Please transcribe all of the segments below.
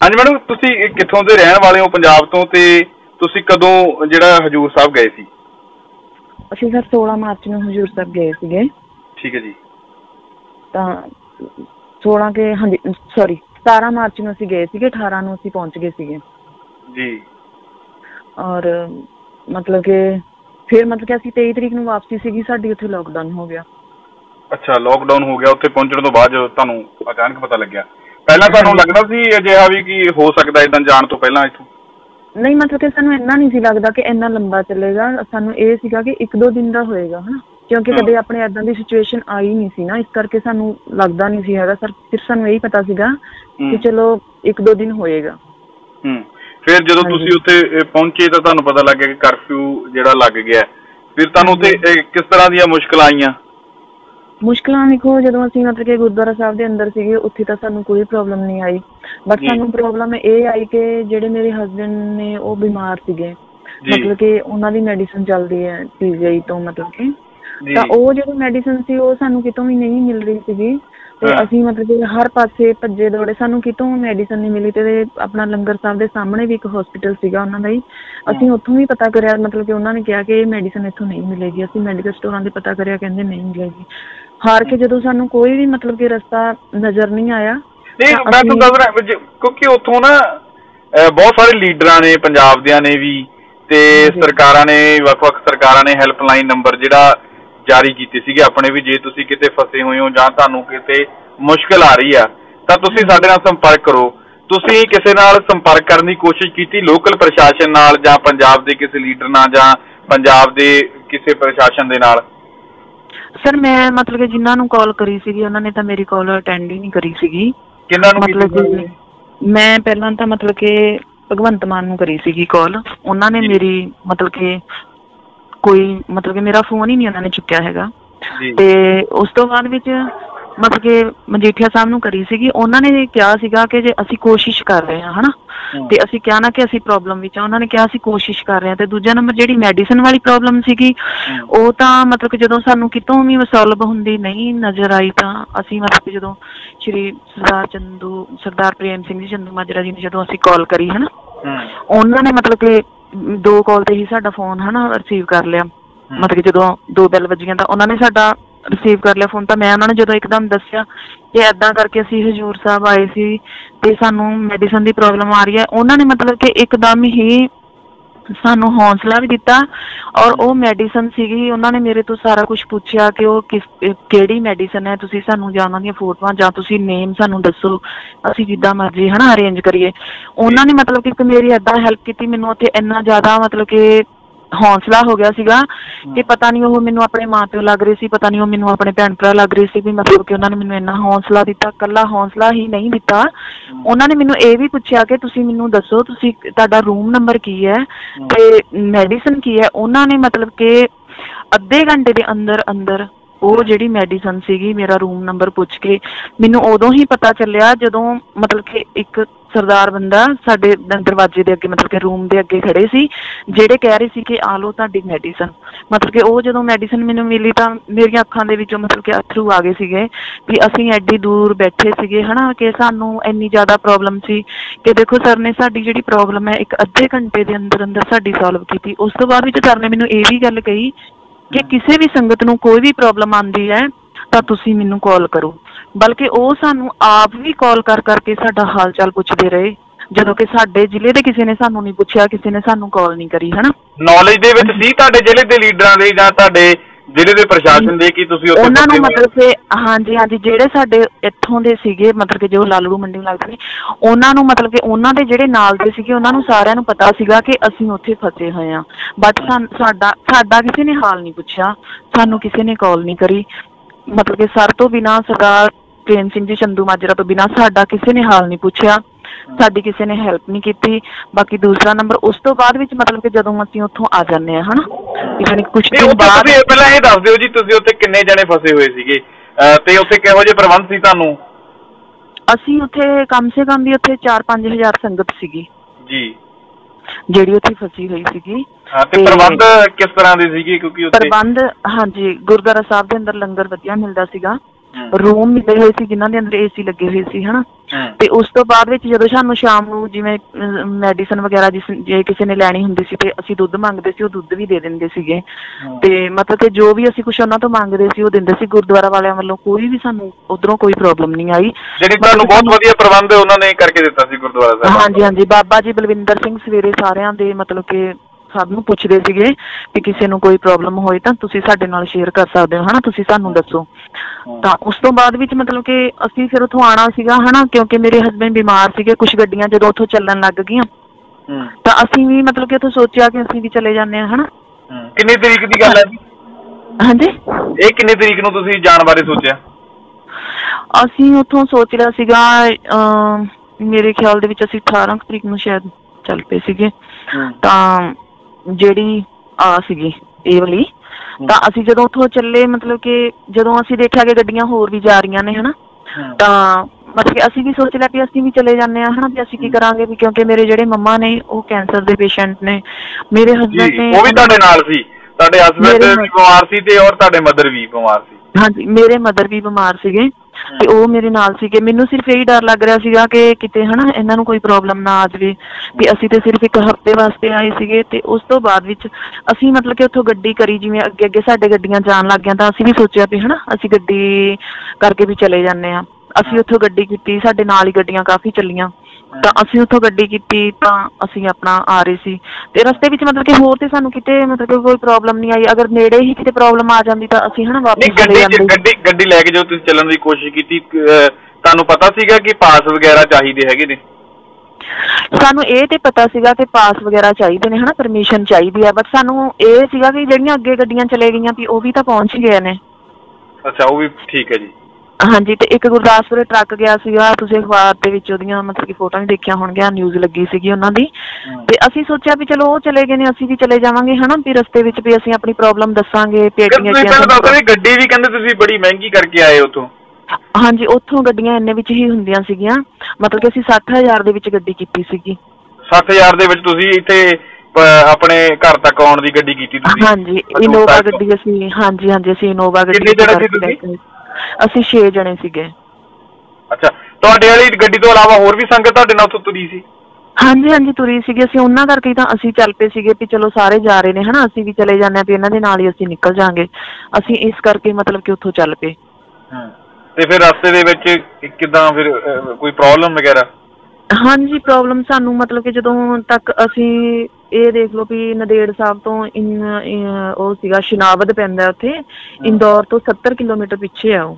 ਹਾਂਜੀ ਮੈਡਮ, ਤੁਸੀਂ ਕਿੱਥੋਂ ਦੇ ਰਹਿਣ ਵਾਲੇ ਹੋ ਪੰਜਾਬ ਤੋਂ, ਤੇ ਤੁਸੀਂ ਕਦੋਂ ਜਿਹੜਾ ਹਜ਼ੂਰ ਸਾਹਿਬ ਗਏ ਸੀ? ਅਸੀਂ ਸਰ 16 ਮਾਰਚ ਨੂੰ ਹਜ਼ੂਰ ਸਾਹਿਬ ਗਏ ਸੀਗੇ। ਠੀਕ ਹੈ ਜੀ। ਤਾਂ 16 ਕੇ ਹਾਂਜੀ ਸੌਰੀ 17 ਮਾਰਚ ਨੂੰ ਅਸੀਂ ਗਏ ਸੀਗੇ, 18 ਨੂੰ ਅਸੀਂ ਪਹੁੰਚ ਗਏ ਸੀਗੇ ਜੀ। ਔਰ ਮਤਲਬ ਕਿ ਫਿਰ ਮਤਲਬ ਕਿ ਅਸੀਂ 23 ਤਰੀਕ ਨੂੰ ਵਾਪਸੀ ਸੀਗੀ, ਸਾਡੀ ਉੱਥੇ ਲੋਕਡਾਊਨ ਹੋ ਗਿਆ। ਅੱਛਾ, ਲੋਕਡਾਊਨ ਹੋ ਗਿਆ ਉੱਥੇ ਪਹੁੰਚਣ ਤੋਂ ਬਾਅਦ ਜਦੋਂ ਤੁਹਾਨੂੰ ਅਚਾਨਕ ਪਤਾ ਲੱਗਿਆ? ਪਹਿਲਾਂ ਤੁਹਾਨੂੰ ਲੱਗਦਾ ਸੀ ਅਜਿਹਾ ਵੀ ਕਿ ਹੋ ਸਕਦਾ ਏਦਾਂ ਜਾਣ ਤੋਂ ਪਹਿਲਾਂ ਇੱਥੋਂ? ਨਹੀਂ, ਮਤਲਬ ਕਿ ਸਾਨੂੰ ਇੰਨਾ ਨਹੀਂ ਸੀ ਲੱਗਦਾ ਕਿ ਇੰਨਾ ਲੰਬਾ ਚੱਲੇਗਾ। ਸਾਨੂੰ ਇਹ ਸੀਗਾ ਕਿ 1-2 ਦਿਨ ਦਾ ਹੋਏਗਾ ਹਨਾ, ਕਿਉਂਕਿ ਕਦੇ ਆਪਣੇ ਏਦਾਂ ਦੀ ਸਿਚੁਏਸ਼ਨ ਆਈ ਨਹੀਂ ਸੀ ਨਾ, ਇਸ ਕਰਕੇ ਸਾਨੂੰ ਲੱਗਦਾ ਨਹੀਂ ਸੀ ਹੈਗਾ ਸਰ। ਸਿਰਫ ਸਾਨੂੰ ਇਹੀ ਪਤਾ ਸੀਗਾ ਕਿ ਚਲੋ 1-2 ਦਿਨ ਹੋਏਗਾ। ਫਿਰ ਜਦੋਂ ਤੁਸੀਂ ਉੱਥੇ ਪਹੁੰਚੇ ਤਾਂ ਤੁਹਾਨੂੰ ਪਤਾ ਲੱਗ ਗਿਆ ਕਿ ਕਰਫਿਊ ਜਿਹੜਾ ਲੱਗ ਗਿਆ, ਫਿਰ ਤੁਹਾਨੂੰ ਉੱਥੇ ਕਿਸ ਤਰ੍ਹਾਂ ਦੀਆਂ ਮੁਸ਼ਕਿਲਾਂ ਆਈਆਂ? ਮੁਸ਼ਕਿਲਾਂ ਦੇਖੋ, ਜਦੋਂ ਅਸੀਂ ਮਤਲਬ ਕਿ ਗੁਰਦੁਆਰਾ ਸਾਹਿਬ ਦੇ ਅੰਦਰ ਸੀਗੇ ਉੱਥੇ ਤਾਂ ਸਾਨੂੰ ਕੋਈ ਪ੍ਰੋਬਲਮ ਨਹੀਂ ਆਈ, ਬਟ ਸਾਨੂੰ ਪ੍ਰੋਬਲਮ ਇਹ ਆਈ ਕਿ ਜਿਹੜੇ ਮੇਰੇ ਹਸਬੈਂਡ ਨੇ ਉਹ ਬਿਮਾਰ ਸੀਗੇ, ਮਤਲਬ ਕਿ ਉਹਨਾਂ ਦੀ ਮੈਡੀਸਨ ਚੱਲਦੀ ਹੈ PGI ਤੋਂ, ਮਤਲਬ ਕਿ ਤਾਂ ਉਹ ਜਿਹੜੀ ਮੈਡੀਸਨ ਸੀ ਉਹ ਸਾਨੂੰ ਕਿਤੋਂ ਵੀ ਨਹੀਂ ਮਿਲ ਰਹੀ ਸੀਗੀ। ਤੇ ਅਸੀਂ ਮਤਲਬ ਕਿ ਹਰ ਪਾਸੇ ਭੱਜੇ ਦੌੜੇ, ਸਾਨੂੰ ਕਿਤੋਂ ਮੈਡੀਸਨ ਨਹੀਂ ਮਿਲੀ। ਤੇ ਆਪਣਾ ਲੰਗਰ ਸਾਹਿਬ ਦੇ ਸਾਹਮਣੇ ਵੀ ਇੱਕ ਹੌਸਪੀਟਲ ਸੀਗਾ ਉਹਨਾਂ ਦਾ ਹੀ, ਅਸੀਂ ਉੱਥੋਂ ਵੀ ਪਤਾ ਕਰਿਆ, ਮਤਲਬ ਕਿ ਉਹਨਾਂ ਨੇ ਕਿਹਾ ਕਿ ਇਹ ਮੈਡੀਸਨ ਇੱਥੋਂ ਨਹੀਂ ਮਿਲੇਗੀ। ਅਸੀਂ ਮੈਡੀਕਲ ਸਟੋਰਾਂ ਦੇ ਪਤਾ ਕਰਿਆ, ਕਹਿੰਦੇ ਨਹੀਂ ਮਿਲੇਗੀ। ਹਾਰ ਕੇ ਜਦੋਂ ਸਾਨੂੰ ਕੋਈ ਵੀ ਮਤਲਬ ਕਿ ਰਸਤਾ ਨਜ਼ਰ ਨਹੀਂ ਆਇਆ, ਮੈਂ ਤੁਹਾਨੂੰ ਦੱਸ ਰਿਹਾ ਕਿਉਂਕਿ ਉੱਥੋਂ ਨਾ ਬਹੁਤ ਸਾਰੇ ਲੀਡਰਾਂ ਨੇ, ਪੰਜਾਬ ਦਿਆਂ ਨੇ ਵੀ, ਤੇ ਸਰਕਾਰਾਂ ਨੇ, ਵੱਖ-ਵੱਖ ਸਰਕਾਰਾਂ ਨੇ ਹੈਲਪਲਾਈਨ ਨੰਬਰ ਜਿਹੜਾ ਜਾਰੀ ਕੀਤੇ ਸੀਗੇ ਆਪਣੇ ਵੀ, ਜੇ ਤੁਸੀਂ ਕਿਤੇ ਫਸੇ ਹੋਏ ਹੋ ਜਾਂ ਤੁਹਾਨੂੰ ਕਿਤੇ ਮੁਸ਼ਕਿਲ ਆ ਰਹੀ ਆ ਤਾਂ ਤੁਸੀਂ ਸਾਡੇ ਨਾਲ ਸੰਪਰਕ ਕਰੋ। ਤੁਸੀਂ ਕਿਸੇ ਨਾਲ ਸੰਪਰਕ ਕਰਨ ਦੀ ਕੋਸ਼ਿਸ਼ ਕੀਤੀ, ਲੋਕਲ ਪ੍ਰਸ਼ਾਸਨ ਨਾਲ ਜਾਂ ਪੰਜਾਬ ਦੇ ਕਿਸੇ ਲੀਡਰ ਨਾਲ ਜਾਂ ਪੰਜਾਬ ਦੇ ਕਿਸੇ ਪ੍ਰਸ਼ਾਸਨ ਦੇ ਨਾਲ? ਸਰ ਮੈਂ ਮਤਲਬ ਕਿ ਜਿਨ੍ਹਾਂ ਨੂੰ ਕਾਲ ਕਰੀ ਸੀਗੀ ਉਹਨਾਂ ਨੇ ਤਾਂ ਮੇਰੀ ਕਾਲ ਅਟੈਂਡ ਹੀ ਨਹੀਂ ਕਰੀ ਸੀਗੀ। ਕਿਹਨਾਂ ਨੂੰ? ਮਤਲਬ ਮੈਂ ਪਹਿਲਾਂ ਤਾਂ ਮਤਲਬ ਕਿ ਭਗਵੰਤ ਮਾਨ ਨੂੰ ਕਰੀ ਸੀਗੀ ਕਾਲ, ਉਹਨਾਂ ਨੇ ਮੇਰੀ ਮਤਲਬ ਕਿ ਕੋਈ ਮਤਲਬ ਕਿ ਮੇਰਾ ਫੋਨ ਹੀ ਨਹੀਂ ਉਹਨਾਂ ਨੇ ਚੁੱਕਿਆ ਹੈਗਾ। ਤੇ ਉਸ ਤੋਂ ਬਾਅਦ ਵਿੱਚ ਮਤਲਬ ਕਿ ਮਜੀਠੀਆ ਸਾਹਿਬ ਨੂੰ ਕਰੀ ਸੀਗੀ, ਉਹਨਾਂ ਨੇ ਕਿਹਾ ਸੀਗਾ ਕਿ ਜੇ ਅਸੀਂ ਕੋਸ਼ਿਸ਼ ਕਰ ਰਹੇ ਹਾਂ ਹਨਾ, ਤੇ ਅਸੀਂ ਕਿਹਾ ਨਾ ਕਿ ਅਸੀਂ ਪ੍ਰੋਬਲਮ ਵਿੱਚ ਆ, ਉਹਨਾਂ ਨੇ ਕਿਹਾ ਅਸੀਂ ਕੋਸ਼ਿਸ਼ ਕਰ ਰਹੇ ਹਾਂ। ਤੇ ਦੂਜਾ ਨੰਬਰ ਜਿਹੜੀ ਮੈਡੀਸਨ ਵਾਲੀ ਪ੍ਰੋਬਲਮ ਸੀਗੀ ਉਹ ਤਾਂ ਮਤਲਬ ਕਿ ਜਦੋਂ ਸਾਨੂੰ ਕਿਤੋਂ ਵੀ ਸੋਲਵ ਹੁੰਦੀ ਨਹੀਂ ਨਜ਼ਰ ਆਈ, ਤਾਂ ਅਸੀਂ ਮਤਲਬ ਕਿ ਜਦੋਂ ਸ਼੍ਰੀ ਸਰਦਾਰ ਪ੍ਰੇਮ ਸਿੰਘ ਜੀ ਚੰਦੂਮਾਜਰਾ ਜੀ ਨੇ ਜਦੋਂ ਅਸੀਂ ਕਾਲ ਕਰੀ ਹਨਾ, ਉਹਨਾਂ ਨੇ ਮਤਲਬ ਕਿ 2 ਕਾਲ ਤੇ ਹੀ ਸਾਡਾ ਫੋਨ ਹਨਾ ਰਿਸੀਵ ਕਰ ਲਿਆ। ਮਤਲਬ ਕਿ ਜਦੋਂ 2 ਬੈਲ ਵੱਜੀਆਂ ਤਾਂ ਉਹਨਾਂ ਨੇ ਸਾਡਾ ਰਿਸੀਵ ਕਰ ਲਿਆ ਫੋਨ। ਤਾਂ ਮੈਂ ਉਹਨਾਂ ਨੂੰ ਜਦੋਂ ਇੱਕਦਮ ਦੱਸਿਆ ਕਿ ਏਦਾਂ ਕਰਕੇ ਅਸੀਂ ਹਜ਼ੂਰ ਸਾਹਿਬ ਆਏ ਸੀ ਤੇ ਸਾਨੂੰ ਮੈਡੀਸਨ ਦੀ ਪ੍ਰੋਬਲਮ ਆ ਰਹੀ ਹੈ, ਉਹਨਾਂ ਨੇ ਮਤਲਬ ਕਿ ਇੱਕਦਮ ਹੀ ਸਾਨੂੰ ਹੌਸਲਾ ਵੀ ਦਿੱਤਾ। ਔਰ ਉਹ ਮੈਡੀਸਨ ਸੀਗੀ, ਉਹਨਾਂ ਨੇ ਮੇਰੇ ਤੋਂ ਸਾਰਾ ਕੁਛ ਪੁੱਛਿਆ ਕਿ ਉਹ ਕਿਹੜੀ ਮੈਡੀਸਨ ਹੈ, ਤੁਸੀਂ ਸਾਨੂੰ ਜਾਂ ਉਹਨਾਂ ਦੀਆਂ ਫੋਟੋਆਂ ਜਾਂ ਤੁਸੀਂ ਨੇਮ ਸਾਨੂੰ ਦੱਸੋ, ਅਸੀਂ ਜਿੱਦਾਂ ਮਰਜ਼ੀ ਹਨਾ ਅਰੇਂਜ ਕਰੀਏ। ਉਹਨਾਂ ਨੇ ਮਤਲਬ ਕਿ ਮੇਰੀ ਏਦਾਂ ਹੈਲਪ ਕੀਤੀ, ਮੈਨੂੰ ਉੱਥੇ ਇੰਨਾ ਜ਼ਿਆਦਾ ਮਤਲਬ ਕਿ ਹੌਸਲਾ ਹੋ ਗਿਆ ਸੀਗਾ ਕਿ ਪਤਾ ਨਹੀਂ ਉਹ ਮੈਨੂੰ ਆਪਣੇ ਮਾਂ ਪਿਓ ਲੱਗ ਰਹੇ ਸੀ, ਪਤਾ ਨਹੀਂ ਉਹ ਮੈਨੂੰ ਆਪਣੇ ਭੈਣ ਭਰਾ ਲੱਗ ਰਹੇ ਸੀ ਵੀ ਮਤਲਬ ਕਿ ਉਹਨਾਂ ਨੇ ਮੈਨੂੰ ਇੰਨਾ ਹੌਸਲਾ ਦਿੱਤਾ। ਇਕੱਲਾ ਹੌਸਲਾ ਹੀ ਨਹੀਂ ਦਿੱਤਾ, ਉਹਨਾਂ ਨੇ ਮੈਨੂੰ ਇਹ ਵੀ ਪੁੱਛਿਆ ਕਿ ਤੁਸੀਂ ਮੈਨੂੰ ਦੱਸੋ ਤੁਸੀਂ ਤੁਹਾਡਾ ਰੂਮ ਨੰਬਰ ਕੀ ਹੈ ਤੇ ਮੈਡੀਸਨ ਕੀ ਹੈ। ਉਹਨਾਂ ਨੇ ਮਤਲਬ ਕਿ ਅੱਧੇ ਘੰਟੇ ਦੇ ਅੰਦਰ ਅੰਦਰ ਉਹ ਜਿਹੜੀ ਮੈਡੀਸਨ ਸੀਗੀ ਮੇਰਾ ਰੂਮ ਨੰਬਰ ਪੁੱਛ ਕੇ, ਮੈਨੂੰ ਉਦੋਂ ਹੀ ਪਤਾ ਚੱਲਿਆ ਜਦੋਂ ਮਤਲਬ ਕਿ ਇੱਕ ਸਰਦਾਰ ਬੰਦਾ ਸਾਡੇ ਦਰਵਾਜ਼ੇ ਦੇ ਅੱਗੇ ਮਤਲਬ ਕਿ ਰੂਮ ਦੇ ਅੱਗੇ ਖੜੇ ਸੀ, ਜਿਹੜੇ ਕਹਿ ਰਹੇ ਸੀ ਕਿ ਆ ਲਓ ਤੁਹਾਡੀ ਮੈਡੀਸਨ। ਮਤਲਬ ਕਿ ਉਹ ਜਦੋਂ ਮੈਡੀਸਨ ਮੈਨੂੰ ਮਿਲੀ ਤਾਂ ਮੇਰੀਆਂ ਅੱਖਾਂ ਦੇ ਵਿੱਚੋਂ ਮਤਲਬ ਕਿ ਅੱਥਰੂ ਆ ਗਏ ਸੀਗੇ ਵੀ ਅਸੀਂ ਐਡੀ ਦੂਰ ਬੈਠੇ ਸੀਗੇ ਹਨਾ, ਕਿ ਸਾਨੂੰ ਇੰਨੀ ਜ਼ਿਆਦਾ ਪ੍ਰੋਬਲਮ ਸੀ ਕਿ ਦੇਖੋ ਸਰ ਨੇ ਸਾਡੀ ਜਿਹੜੀ ਪ੍ਰੋਬਲਮ ਹੈ ਇੱਕ ਅੱਧੇ ਘੰਟੇ ਦੇ ਅੰਦਰ ਅੰਦਰ ਸਾਡੀ ਸੋਲਵ ਕੀਤੀ। ਉਸ ਤੋਂ ਬਾਅਦ ਵਿੱਚ ਸਰ ਨੇ ਮੈਨੂੰ ਇਹ ਵੀ ਗੱਲ ਕਹੀ ਕਿ ਕਿਸੇ ਵੀ ਸੰਗਤ ਨੂੰ ਕੋਈ ਵੀ ਪ੍ਰੋਬਲਮ ਆਉਂਦੀ ਹੈ ਤਾਂ ਤੁਸੀਂ ਮੈਨੂੰ ਕਾਲ ਕਰੋ। ਬਲਕਿ ਉਹ ਸਾਨੂੰ ਆਪ ਵੀ ਕਾਲ ਕਰ ਕਰਕੇ ਸਾਡਾ ਹਾਲ ਚਾਲ ਪੁੱਛਦੇ ਰਹੇ, ਜਦੋਂ ਕਿ ਸਾਡੇ ਜ਼ਿਲ੍ਹੇ ਦੇ ਕਿਸੇ ਨੇ ਸਾਨੂੰ ਨਹੀਂ ਪੁੱਛਿਆ, ਕਿਸੇ ਨੇ ਸਾਨੂੰ ਕਾਲ ਨਹੀਂ ਕਰੀ ਹਨਾ। ਨੌਲੇਜ ਦੇ ਵਿੱਚ ਸੀ ਤੁਹਾਡੇ ਜ਼ਿਲ੍ਹੇ ਦੇ ਲੀਡਰਾਂ ਦੇ ਜਾਂ ਤੁਹਾਡੇ ਜ਼ਿਲ੍ਹੇ ਦੇ ਪ੍ਰਸ਼ਾਸਨ ਦੇ ਕਿ ਤੁਸੀਂ ਉੱਥੇ ਉਹਨਾਂ ਨੂੰ ਮਤਲਬ ਕਿ ਹਾਂਜੀ ਜਿਹੜੇ ਸਾਡੇ ਇੱਥੋਂ ਦੇ ਸੀਗੇ ਮਤਲਬ ਕਿ ਜੋ ਲਾਲੜੂ ਮੰਡੀ ਲੱਗਦੇ ਨੇ, ਉਹਨਾਂ ਨੂੰ ਮਤਲਬ ਕਿ ਉਹਨਾਂ ਦੇ ਜਿਹੜੇ ਨਾਲ ਦੇ ਸੀਗੇ ਉਹਨਾਂ ਨੂੰ ਸਾਰਿਆਂ ਨੂੰ ਪਤਾ ਸੀਗਾ ਕਿ ਅਸੀਂ ਉੱਥੇ ਫਸੇ ਹੋਏ ਹਾਂ। ਬਟ ਸਾਡਾ ਕਿਸੇ ਨੇ ਹਾਲ ਨਹੀਂ ਪੁੱਛਿਆ, ਸਾਨੂੰ ਕਿਸੇ ਨੇ ਕਾਲ ਨਹੀਂ ਕਰੀ। ਮਤਲਬ ਕਿ ਸਰ ਤੋਂ ਬਿਨਾਂ, ਸਰਦਾਰ ਪ੍ਰੇਮ ਸਿੰਘ ਜੀ ਚੰਦੂਮਾਜਰਾ ਤੋਂ ਬਿਨਾਂ ਸਾਡਾ ਕਿਸੇ ਨੇ ਹਾਲ ਨਹੀਂ ਪੁੱਛਿਆ, ਸਾਡੀ ਕਿਸੇ ਨੇ ਹੈਲਪ ਨਹੀਂ ਕੀਤੀ। ਬਾਕੀ ਦੂਸਰਾ ਨੰਬਰ ਉਸ ਤੋਂ ਬਾਅਦ ਵਿੱਚ ਮਤਲਬ ਕਿ ਜਦੋਂ ਅਸੀਂ ਉੱਥੋਂ ਆ ਜਾਂਦੇ ਹਾਂ ਹਨਾ, ਯਾਨੀ ਕੁਛ ਦਿਨ ਬਾਅਦ। ਪਹਿਲਾਂ ਇਹ ਦੱਸ ਦਿਓ ਜੀ, ਤੁਸੀਂ ਉੱਥੇ ਕਿੰਨੇ ਜਣੇ ਫਸੇ ਹੋਏ ਸੀਗੇ ਤੇ ਉੱਥੇ ਕਿਹੋ ਜਿਹੇ ਪ੍ਰਬੰਧ ਸੀ ਤੁਹਾਨੂੰ? ਅਸੀਂ ਉੱਥੇ ਕਮ ਸੇ ਕਮ ਵੀ ਉੱਥੇ 4-5 ਹਜ਼ਾਰ ਸੰਗਤ ਸੀਗੀ ਜੀ, ਜਿਹੜੀ ਉੱਥੇ ਫਸੀ ਹੋਈ ਸੀਗੀ। ਤੇ ਪ੍ਰਬੰਧ ਕਿਸ ਤਰ੍ਹਾਂ ਦੇ ਸੀਗੇ? ਕਿਉਂਕਿ ਪ੍ਰਬੰਧ ਹਾਂਜੀ, ਗੁਰਦੁਆਰਾ ਸਾਹਿਬ ਦੇ ਅੰਦਰ ਲੰਗਰ ਵਧੀਆ ਮਿਲਦਾ ਸੀਗਾ, ਰੂਮ ਮਿਲੇ ਹੋਏ ਸੀ ਜਿਨ੍ਹਾਂ ਦੇ ਅੰਦਰ AC ਲੱਗੇ ਹੋਏ ਸੀ ਹਨਾ, ਤੇ ਉਸ ਤੋਂ ਬਾਅਦ ਵਿੱਚ ਜਦੋਂ ਸਾਨੂੰ ਸ਼ਾਮ ਨੂੰ ਜਿਵੇਂ ਮੈਡੀਸਨ ਵਗੈਰਾ ਜੇ ਕਿਸੇ ਨੇ ਲੈਣੀ ਹੁੰਦੀ ਸੀ ਤੇ ਅਸੀਂ ਦੁੱਧ ਮੰਗਦੇ ਸੀ, ਉਹ ਦੁੱਧ ਵੀ ਦੇ ਦਿੰਦੇ ਸੀਗੇ। ਤੇ ਮਤਲਬ ਕਿ ਜੋ ਵੀ ਅਸੀਂ ਕੁਛ ਉਹਨਾਂ ਤੋਂ ਮੰਗਦੇ ਸੀ ਉਹ ਦਿੰਦੇ ਸੀ। ਗੁਰਦੁਆਰਾ ਵਾਲਿਆਂ ਵੱਲੋਂ ਕੋਈ ਵੀ ਸਾਨੂੰ ਉਧਰੋਂ ਕੋਈ ਪ੍ਰੋਬਲਮ ਨਹੀਂ ਆਈ। ਤੁਹਾਨੂੰ ਬਹੁਤ ਵਧੀਆ ਪ੍ਰਬੰਧ ਉਹਨਾਂ ਨੇ ਕਰਕੇ ਦਿੱਤਾ ਸੀ ਗੁਰਦੁਆਰਾ ਸਾਹਿਬ। ਹਾਂਜੀ ਹਾਂਜੀ, ਬਾਬਾ ਜੀ ਬਲਵਿੰਦਰ ਸਿੰਘ ਸਵੇਰੇ ਸਾਰਿਆਂ ਦੇ ਮਤਲਬ ਕਿ ਸਭ ਨੂੰ ਪੁੱਛਦੇ ਸੀਗੇ ਕਿ ਕਿਸੇ ਨੂੰ ਕੋਈ ਪ੍ਰੋਬਲਮ ਹੋਏ ਤਾਂ ਤੁਸੀਂ ਸਾਡੇ ਨਾਲ ਸ਼ੇਅਰ ਕਰ ਸਕਦੇ ਹੋ, ਹਨਾ, ਤੁਸੀਂ ਸਾਨੂੰ ਦੱਸੋ। ਤਾਂ ਉਸ ਤੋਂ ਬਾਅਦ ਵਿੱਚ ਮਤਲਬ ਕਿ ਅਸੀਂ ਫਿਰ ਉੱਥੋਂ ਆਉਣਾ ਸੀਗਾ, ਹਨਾ, ਕਿਉਂਕਿ ਮੇਰੇ ਹਸਬੈਂਡ ਬਿਮਾਰ ਸੀਗੇ। ਕੁਛ ਗੱਡੀਆਂ ਜਦੋਂ ਉੱਥੋਂ ਚੱਲਣ ਲੱਗ ਗਈਆਂ ਤਾਂ ਅਸੀਂ ਵੀ ਮਤਲਬ ਕਿ ਉੱਥੋਂ ਸੋਚਿਆ ਕਿ ਅਸੀਂ ਵੀ ਚਲੇ ਜਾਂਦੇ ਹਾਂ, ਹਨਾ। ਕਿੰਨੀ ਤਰੀਕ ਦੀ ਗੱਲ ਹੈ ਜੀ? ਹਾਂਜੀ, ਇਹ ਕਿੰਨੀ ਤਰੀਕ ਨੂੰ ਤੁਸੀਂ ਜਾਣ ਬਾਰੇ ਸੋਚਿਆ? ਅਸੀਂ ਉੱਥੋਂ ਸੋਚ ਲਿਆ ਸੀਗਾ ਮੇਰੇ ਖਿਆਲ ਦੇ ਵਿੱਚ ਅਸੀਂ 18 ਤਰੀਕ ਨੂੰ ਸ਼ਾਇਦ ਚੱਲ ਪਏ ਸੀਗੇ। ਤਾਂ ਜਿਹੜੀ ਸੀਗੀ ਇਹ ਵਾਲੀ, ਤਾਂ ਅਸੀਂ ਜਦੋਂ ਉੱਥੋਂ ਚੱਲੇ ਮਤਲਬ ਕਿ ਜਦੋਂ ਅਸੀਂ ਦੇਖਿਆ ਕਿ ਗੱਡੀਆਂ ਹੋਰ ਵੀ ਜਾ ਰਹੀਆਂ ਨੇ, ਹਨਾ, ਤਾਂ ਮਤਲਬ ਕਿ ਅਸੀਂ ਵੀ ਸੋਚ ਲਿਆ ਵੀ ਅਸੀਂ ਵੀ ਚਲੇ ਜਾਂਦੇ ਹਾਂ, ਹਨਾ, ਵੀ ਅਸੀਂ ਕੀ ਕਰਾਂਗੇ ਵੀ ਕਿਉਂਕਿ ਮੇਰੇ ਜਿਹੜੇ ਮੰਮਾ ਨੇ ਉਹ ਕੈਂਸਰ ਦੇ ਪੇਸ਼ੈਂਟ ਨੇ, ਮੇਰੇ ਹਸਬੈਂਡ ਨੇ ਉਹ ਵੀ ਤੁਹਾਡੇ ਨਾਲ ਸੀ, ਤੁਹਾਡੇ ਹਸਬੈਂਡ ਵੀ ਬਿਮਾਰ ਸੀ ਤੇ ਔਰ ਤੁਹਾਡੇ ਮਦਰ ਵੀ ਬਿਮਾਰ ਸੀ। ਹਾਂਜੀ, ਮੇਰੇ ਮਦਰ ਵੀ ਬਿਮਾਰ ਸੀਗੇ ਤੇ ਉਹ ਮੇਰੇ ਨਾਲ ਸੀਗੇ। ਮੈਨੂੰ ਸਿਰਫ ਇਹੀ ਡਰ ਲੱਗ ਰਿਹਾ ਸੀਗਾ ਕਿ ਕਿਤੇ, ਹਨਾ, ਇਹਨਾਂ ਨੂੰ ਕੋਈ ਪ੍ਰੋਬਲਮ ਨਾ ਆ ਜਾਵੇ। ਵੀ ਅਸੀਂ ਤੇ ਸਿਰਫ 1 ਹਫ਼ਤੇ ਵਾਸਤੇ ਆਏ ਸੀਗੇ। ਤੇ ਉਸ ਤੋਂ ਬਾਅਦ ਵਿੱਚ ਅਸੀਂ ਮਤਲਬ ਕਿ ਉੱਥੋਂ ਗੱਡੀ ਕਰੀ, ਜਿਵੇਂ ਅੱਗੇ ਅੱਗੇ ਸਾਡੇ ਗੱਡੀਆਂ ਜਾਣ ਲੱਗ ਗਈਆਂ ਤਾਂ ਅਸੀਂ ਵੀ ਸੋਚਿਆ ਵੀ, ਹਨਾ, ਅਸੀਂ ਗੱਡੀ ਕਰਕੇ ਵੀ ਚਲੇ ਜਾਂਦੇ ਹਾਂ। ਅਸੀਂ ਉੱਥੋਂ ਗੱਡੀ ਕੀਤੀ, ਸਾਡੇ ਨਾਲ ਹੀ ਗੱਡੀਆਂ ਕਾਫੀ ਚੱਲੀਆਂ। ਤਾਂ ਅਸੀਂ ਉੱਥੋਂ ਗੱਡੀ ਕੀਤੀ ਤਾਂ ਅਸੀਂ ਆਪਣਾ ਆ ਰਹੇ ਸੀ ਤੇ ਰਸਤੇ ਵਿੱਚ ਮਤਲਬ ਕਿ ਹੋਰ ਤੇ ਸਾਨੂੰ ਕਿਤੇ ਮਤਲਬ ਕਿ ਕੋਈ ਪ੍ਰੋਬਲਮ ਨਹੀਂ ਆਈ। ਅਗਰ ਨੇੜੇ ਹੀ ਕਿਤੇ ਪ੍ਰੋਬਲਮ ਆ ਜਾਂਦੀ ਤਾਂ ਅਸੀਂ, ਹਨਾ, ਵਾਪਸ ਚਲੇ ਜਾਂਦੇ। ਗੱਡੀ ਲੈ ਕੇ ਜਦੋਂ ਤੁਸੀਂ ਚੱਲਣ ਦੀ ਕੋਸ਼ਿਸ਼ ਕੀਤੀ, ਤੁਹਾਨੂੰ ਪਤਾ ਸੀਗਾ ਕਿ ਪਾਸ ਵਗੈਰਾ ਚਾਹੀਦੇ ਹੈਗੇ ਨੇ? ਸਾਨੂੰ ਇਹ ਤੇ ਪਤਾ ਸੀਗਾ ਕਿ ਪਾਸ ਵਗੈਰਾ ਚਾਹੀਦੇ ਨੇ, ਹਨਾ, ਪਰਮਿਸ਼ਨ ਚਾਹੀਦੀ ਆ, ਬਟ ਸਾਨੂੰ ਇਹ ਸੀਗਾ ਕਿ ਜਿਹੜੀਆਂ ਅੱਗੇ ਗੱਡੀਆਂ ਚਲੇ ਗਈਆਂ ਵੀ ਉਹ ਵੀ ਤਾਂ ਪਹੁੰਚ ਹੀ ਗਏ ਨੇ। ਅੱਛਾ, ਉਹ ਵੀ ਠੀਕ ਹੈ ਜੀ। ਹਾਂਜੀ, ਤੇ ਇੱਕ ਗੁਰਦਾਸਪੁਰ ਟਰੱਕ ਗਿਆ ਸੀਗਾ, ਤੁਸੀਂ ਅਖਬਾਰ ਦੇ ਵਿੱਚ ਉਹਦੀਆਂ ਮਤਲਬ ਕਿ ਫੋਟੋਆਂ ਵੀ ਦੇਖੀਆਂ ਹੋਣਗੀਆਂ, ਨਿਊਜ਼ ਲੱਗੀ ਸੀਗੀ ਉਹਨਾਂ ਦੀ। ਤੇ ਅਸੀਂ ਸੋਚਿਆ ਵੀ ਚਲੋ ਉਹ ਚਲੇ ਗਏ ਨੇ, ਅਸੀਂ ਵੀ ਚਲੇ ਜਾਵਾਂਗੇ, ਹਨਾ, ਵੀ ਰਸਤੇ ਵਿੱਚ ਵੀ ਅਸੀਂ ਆਪਣੀ ਪ੍ਰੋਬਲਮ ਦੱਸਾਂਗੇ। ਗੱਡੀ ਵੀ ਕਹਿੰਦੇ ਤੁਸੀਂ ਬੜੀ ਮਹਿੰਗੀ ਕਰਕੇ ਆਏ ਉੱਥੋਂ? ਹਾਂਜੀ, ਉੱਥੋਂ ਗੱਡੀਆਂ ਇੰਨੇ ਵਿੱਚ ਹੀ ਹੁੰਦੀਆਂ ਸੀਗੀਆਂ, ਮਤਲਬ ਕਿ ਅਸੀਂ 60,000 ਦੇ ਵਿੱਚ ਗੱਡੀ ਕੀਤੀ ਸੀਗੀ। 60,000 ਦੇ ਵਿੱਚ ਤੁਸੀਂ ਇੱਥੇ ਆਪਣੇ ਘਰ ਤੱਕ ਆਉਣ ਦੀ ਗੱਡੀ ਕੀਤੀ ਤੁਸੀਂ? ਹਾਂਜੀ, ਇਨੋਵਾ ਗੱਡੀ ਅਸੀਂ, ਹਾਂਜੀ ਹਾਂਜੀ, ਅਸੀਂ ਇਨੋਵਾ ਗੱਡੀ। ਕਿੰਨੇ ਜਣੇ ਸੀ ਤੁਸੀਂ? ਅਸੀਂ 6 ਜਣੇ ਸੀਗੇ। ਅੱਛਾ, ਤੁਹਾਡੇ ਵਾਲੀ ਗੱਡੀ ਤੋਂ ਇਲਾਵਾ ਹੋਰ ਵੀ ਸੰਗਤ ਤੁਹਾਡੇ ਨਾਲ ਉੱਥੋਂ ਤੁਰੀ ਸੀ? ਹਾਂਜੀ ਹਾਂਜੀ, ਤੁਰੀ ਸੀਗੀ। ਅਸੀਂ ਉਹਨਾਂ ਕਰਕੇ ਤਾਂ ਅਸੀਂ ਚੱਲ ਪਏ ਸੀਗੇ ਵੀ ਚਲੋ ਸਾਰੇ ਜਾ ਰਹੇ ਨੇ, ਹਨਾ, ਅਸੀਂ ਵੀ ਚਲੇ ਜਾਂਦੇ ਹਾਂ ਵੀ ਇਹਨਾਂ ਦੇ ਨਾਲ ਹੀ ਅਸੀਂ ਨਿਕਲ ਜਾਵਾਂਗੇ। ਅਸੀਂ ਇਸ ਕਰਕੇ ਮਤਲਬ ਕਿ ਉੱਥੋਂ ਚੱਲ ਪਏ। ਤੇ ਫਿਰ ਰਸਤੇ ਦੇ ਵਿੱਚ ਕਿੱਦਾਂ ਫਿਰ ਕੋਈ ਪ੍ਰੋਬਲਮ ਵਗੈਰਾ? ਹਾਂਜੀ, ਪ੍ਰੋਬਲਮ ਸਾਨੂੰ ਮਤਲਬ ਕਿ ਜਦੋਂ ਤੱਕ ਅਸੀਂ ਇਹ ਦੇਖ ਲਓ ਵੀ ਨੰਦੇੜ ਸਾਹਿਬ ਤੋਂ ਉਹ ਸੀਗਾ ਸ਼ਨਾਵਦ ਪੈਂਦਾ ਉੱਥੇ, ਇੰਦੌਰ ਤੋਂ 70 ਕਿਲੋਮੀਟਰ ਪਿੱਛੇ ਆ ਉਹ।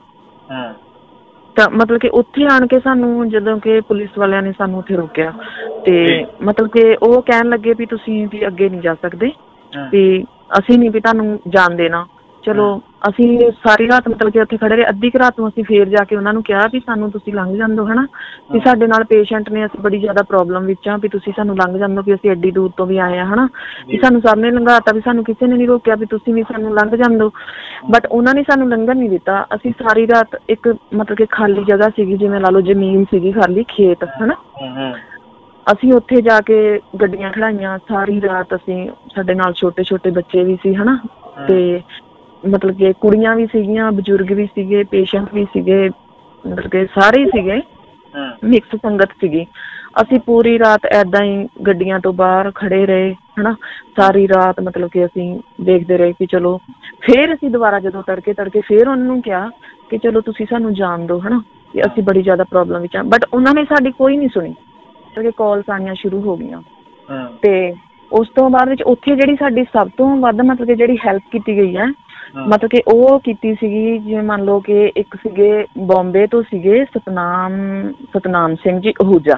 ਤਾਂ ਮਤਲਬ ਕਿ ਉੱਥੇ ਆਣ ਕੇ ਸਾਨੂੰ ਜਦੋਂ ਕਿ ਪੁਲਿਸ ਵਾਲਿਆਂ ਨੇ ਸਾਨੂੰ ਉੱਥੇ ਰੋਕਿਆ ਤੇ ਮਤਲਬ ਕਿ ਉਹ ਕਹਿਣ ਲੱਗੇ ਵੀ ਤੁਸੀਂ ਵੀ ਅੱਗੇ ਨਹੀਂ ਜਾ ਸਕਦੇ, ਵੀ ਅਸੀਂ ਨਹੀਂ ਵੀ ਤੁਹਾਨੂੰ ਜਾਣ ਦੇਣਾ। ਚਲੋ ਅਸੀਂ ਸਾਰੀ ਰਾਤ ਮਤਲਬ ਕਿ ਉੱਥੇ ਖੜੇ ਰਹੇ। ਅੱਧੀ ਕੁ ਰਾਤ ਨੂੰ ਅਸੀਂ ਫੇਰ ਜਾ ਕੇ ਉਹਨਾਂ ਨੂੰ ਕਿਹਾ ਵੀ ਸਾਨੂੰ ਤੁਸੀਂ ਲੰਘ ਜਾਣ ਦਿਓ, ਹਨਾ, ਵੀ ਸਾਡੇ ਨਾਲ ਪੇਸ਼ੈਂਟ ਨੇ, ਅਸੀਂ ਬੜੀ ਜ਼ਿਆਦਾ ਪ੍ਰੋਬਲਮ ਵਿੱਚ ਆ, ਵੀ ਤੁਸੀਂ ਸਾਨੂੰ ਲੰਘ ਜਾਣ ਦਿਓ, ਵੀ ਅਸੀਂ ਐਡੀ ਦੂਰ ਤੋਂ ਵੀ ਆਏ ਹਾਂ, ਹਨਾ, ਵੀ ਸਾਨੂੰ ਸਭ ਨੇ ਲੰਘਾਤਾ, ਵੀ ਸਾਨੂੰ ਕਿਸੇ ਨੇ ਨਹੀਂ ਰੋਕਿਆ ਵੀ ਤੁਸੀਂ ਵੀ ਸਾਨੂੰ ਲੰਘ ਜਾਣ ਦਿਓ। ਬਟ ਉਹਨਾਂ ਨੇ ਸਾਨੂੰ ਲੰਘਣ ਨਹੀਂ ਦਿੱਤਾ। ਅਸੀਂ ਸਾਰੀ ਰਾਤ ਇੱਕ ਮਤਲਬ ਕਿ ਖਾਲੀ ਜਗ੍ਹਾ ਸੀਗੀ, ਜਿਵੇਂ ਲਾ ਲਓ ਜ਼ਮੀਨ ਸੀਗੀ ਖਾਲੀ, ਖੇਤ, ਹਨਾ, ਅਸੀਂ ਉੱਥੇ ਜਾ ਕੇ ਗੱਡੀਆਂ ਖੜਾਈਆਂ। ਸਾਰੀ ਰਾਤ ਅਸੀਂ, ਸਾਡੇ ਨਾਲ ਛੋਟੇ ਛੋਟੇ ਬੱਚੇ ਵੀ ਸੀ, ਹਨਾ, ਤੇ ਮਤਲਬ ਕਿ ਕੁੜੀਆਂ ਵੀ ਸੀਗੀਆਂ, ਬਜ਼ੁਰਗ ਵੀ ਸੀਗੇ, ਪੇਸ਼ੈਂਟ ਵੀ ਸੀਗੇ, ਮਤਲਬ ਕਿ ਸਾਰੇ ਹੀ ਸੀਗੇ, ਮਿਕਸ ਸੰਗਤ ਸੀਗੀ। ਅਸੀਂ ਪੂਰੀ ਰਾਤ ਏਦਾਂ ਹੀ ਗੱਡੀਆਂ ਤੋਂ ਬਾਹਰ ਖੜੇ ਰਹੇ, ਹਨਾ, ਸਾਰੀ ਰਾਤ ਮਤਲਬ ਕਿ ਅਸੀਂ ਦੇਖਦੇ ਰਹੇ ਕਿ ਚਲੋ। ਫਿਰ ਅਸੀਂ ਦੁਬਾਰਾ ਜਦੋਂ ਤੜਕੇ ਫਿਰ ਉਹਨਾਂ ਨੂੰ ਕਿਹਾ ਕਿ ਚਲੋ ਤੁਸੀਂ ਸਾਨੂੰ ਜਾਣ ਦਿਓ, ਹਨਾ, ਕਿ ਅਸੀਂ ਬੜੀ ਜ਼ਿਆਦਾ ਪ੍ਰੋਬਲਮ ਵਿੱਚ ਆ। ਬਟ ਉਹਨਾਂ ਨੇ ਸਾਡੀ ਕੋਈ ਨਹੀਂ ਸੁਣੀ ਕਿਉਂਕਿ ਕਾਲਸ ਆਉਣੀਆਂ ਸ਼ੁਰੂ ਹੋ ਗਈਆਂ। ਤੇ ਉਸ ਤੋਂ ਬਾਅਦ ਵਿੱਚ ਉੱਥੇ ਜਿਹੜੀ ਸਾਡੀ ਸਭ ਤੋਂ ਵੱਧ ਮਤਲਬ ਕਿ ਜਿਹੜੀ ਹੈਲਪ ਕੀਤੀ ਗਈ ਹੈ, ਮਤਲਬ ਕਿ ਉਹ ਕੀਤੀ ਸੀਗੀ, ਜਿਵੇਂ ਮੰਨ ਲਓ ਕਿ ਇੱਕ ਸੀਗੇ ਬੰਬੇ ਤੋਂ ਸੀਗੇ ਸਤਨਾਮ ਸਿੰਘ ਜੀ ਅਹੂਜਾ।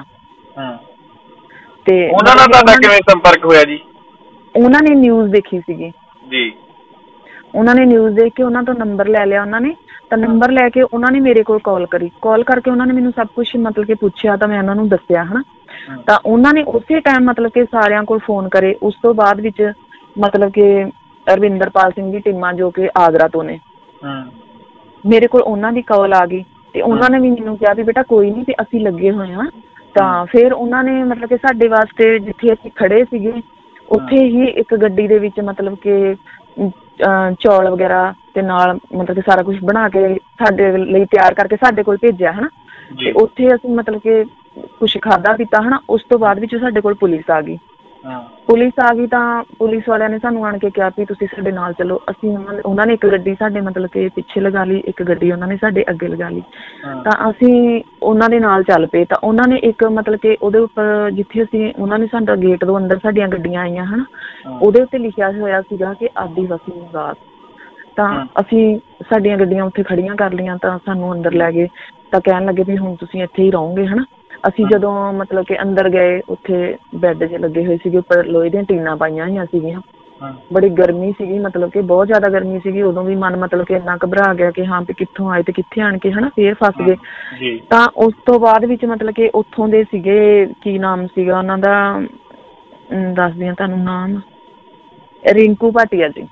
ਤੇ ਉਹਨਾਂ ਨਾਲ ਤੁਹਾਡਾ ਕਿਵੇਂ ਸੰਪਰਕ ਹੋਇਆ ਜੀ? ਉਹਨਾਂ ਨੇ ਨਿਊਜ਼ ਦੇਖੀ ਸੀਗੀ ਜੀ, ਉਹਨਾਂ ਨੇ ਨਿਊਜ਼ ਦੇਖ ਕੇ ਉਹਨਾਂ ਤੋਂ ਨੰਬਰ ਲੈ ਲਿਆ ਉਹਨਾਂ ਨੇ। ਤਾਂ ਨੰਬਰ ਲੈ ਕੇ ਉਹਨਾਂ ਨੇ ਮੇਰੇ ਕੋਲ ਕਾਲ ਕਰਕੇ ਉਹਨਾਂ ਨੇ ਮੈਨੂੰ ਸਭ ਕੁਛ ਮਤਲਬ ਕਿ ਪੁੱਛਿਆ ਤਾਂ ਮੈਂ ਉਹਨਾਂ ਨੂੰ ਦੱਸਿਆ, ਹਨਾ। ਤਾਂ ਉਹਨਾਂ ਨੇ ਉਸੇ ਟਾਈਮ ਮਤਲਬ ਕਿ ਸਾਰਿਆਂ ਕੋਲ ਫੋਨ ਕਰੇ। ਉਸ ਤੋਂ ਬਾਅਦ ਵਿੱਚ ਮਤਲਬ ਕਿ ਰਵਿੰਦਰਪਾਲ ਸਿੰਘ ਦੀ ਟੀਮਾਂ ਜੋ ਕਿ ਆਗਰਾ ਤੋਂ ਨੇ, ਮੇਰੇ ਕੋਲ ਉਹਨਾਂ ਦੀ ਕਾਲ ਆ ਗਈ ਤੇ ਉਹਨਾਂ ਨੇ ਵੀ ਮੈਨੂੰ ਕਿਹਾ ਵੀ ਬੇਟਾ ਕੋਈ ਨਹੀਂ ਤੇ ਅਸੀਂ ਲੱਗੇ ਹੋਏ ਹਾਂ। ਤਾਂ ਫਿਰ ਉਹਨਾਂ ਨੇ ਮਤਲਬ ਕਿ ਸਾਡੇ ਵਾਸਤੇ ਜਿੱਥੇ ਅਸੀਂ ਖੜੇ ਸੀਗੇ ਉੱਥੇ ਹੀ ਇੱਕ ਗੱਡੀ ਦੇ ਵਿੱਚ ਮਤਲਬ ਕਿ ਚੌਲ ਵਗੈਰਾ ਤੇ ਨਾਲ ਮਤਲਬ ਕਿ ਸਾਰਾ ਕੁਛ ਬਣਾ ਕੇ ਸਾਡੇ ਲਈ ਤਿਆਰ ਕਰਕੇ ਸਾਡੇ ਕੋਲ ਭੇਜਿਆ, ਹਨਾ। ਤੇ ਉੱਥੇ ਅਸੀਂ ਮਤਲਬ ਕਿ ਕੁਛ ਖਾਧਾ ਪੀਤਾ ਹਨਾ। ਉਸ ਤੋਂ ਬਾਅਦ ਵਿੱਚ ਸਾਡੇ ਕੋਲ ਪੁਲਿਸ ਆ ਗਈ। ਪੁਲਿਸ ਆ ਗਈ ਤਾਂ ਪੁਲਿਸ ਵਾਲਿਆਂ ਨੇ ਸਾਨੂੰ ਆਣ ਕੇ ਕਿਹਾ ਵੀ ਤੁਸੀਂ ਸਾਡੇ ਨਾਲ ਚਲੋ। ਅਸੀਂ ਉਹਨਾਂ ਨੇ ਇੱਕ ਗੱਡੀ ਸਾਡੇ ਮਤਲਬ ਕਿ ਪਿੱਛੇ ਲਗਾ ਲਈ, ਇੱਕ ਗੱਡੀ ਉਹਨਾਂ ਨੇ ਸਾਡੇ ਅੱਗੇ ਲਗਾ ਲਈ। ਤਾਂ ਅਸੀਂ ਉਹਨਾਂ ਦੇ ਨਾਲ ਚੱਲ ਪਏ। ਤਾਂ ਉਹਨਾਂ ਨੇ ਇੱਕ ਮਤਲਬ ਕਿ ਉਹਦੇ ਉੱਪਰ ਜਿੱਥੇ ਅਸੀਂ ਉਹਨਾਂ ਨੇ ਸਾਡਾ ਗੇਟ ਤੋਂ ਅੰਦਰ ਸਾਡੀਆਂ ਗੱਡੀਆਂ ਆਈਆਂ ਹਨਾ, ਉਹਦੇ ਉੱਤੇ ਲਿਖਿਆ ਹੋਇਆ ਸੀਗਾ ਕਿ ਆਦੀਵਾਸੀ ਨਿਵਾਸ। ਤਾਂ ਅਸੀਂ ਸਾਡੀਆਂ ਗੱਡੀਆਂ ਉੱਥੇ ਖੜੀਆਂ ਕਰ ਲਈਆਂ ਤਾਂ ਸਾਨੂੰ ਅੰਦਰ ਲੈ ਗਏ। ਤਾਂ ਕਹਿਣ ਲੱਗੇ ਵੀ ਹੁਣ ਤੁਸੀਂ ਇੱਥੇ ਹੀ ਰਹੋਗੇ ਹਨਾ। ਅਸੀਂ ਜਦੋਂ ਮਤਲਬ ਕਿ ਅੰਦਰ ਗਏ, ਉੱਥੇ ਬੈੱਡ ਜਿਹੇ ਲੱਗੇ ਹੋਏ ਸੀਗੇ, ਉੱਪਰ ਲੋਹੇ ਦੀਆਂ ਟੀਨਾਂ ਪਾਈਆਂ ਹੋਈਆਂ ਸੀਗੀਆਂ। ਬੜੀ ਗਰਮੀ ਸੀਗੀ, ਮਤਲਬ ਕਿ ਬਹੁਤ ਜ਼ਿਆਦਾ ਗਰਮੀ ਸੀਗੀ। ਉਦੋਂ ਵੀ ਮਨ ਮਤਲਬ ਕਿ ਇੰਨਾ ਘਬਰਾ ਗਿਆ ਕਿ ਹਾਂ ਵੀ ਕਿੱਥੋਂ ਆਏ ਤੇ ਕਿੱਥੇ ਆਣ ਕੇ ਹਨਾ ਫੇਰ ਫਸ ਗਏ। ਤਾਂ ਉਸ ਤੋਂ ਬਾਅਦ ਵਿੱਚ ਮਤਲਬ ਕਿ ਉੱਥੋਂ ਦੇ ਸੀਗੇ, ਕੀ ਨਾਮ ਸੀਗਾ ਉਹਨਾਂ ਦਾ, ਦੱਸਦੀ ਹਾਂ ਤੁਹਾਨੂੰ ਨਾਮ, ਰਿੰਕੂ ਭਾਟੀਆ ਜੀ।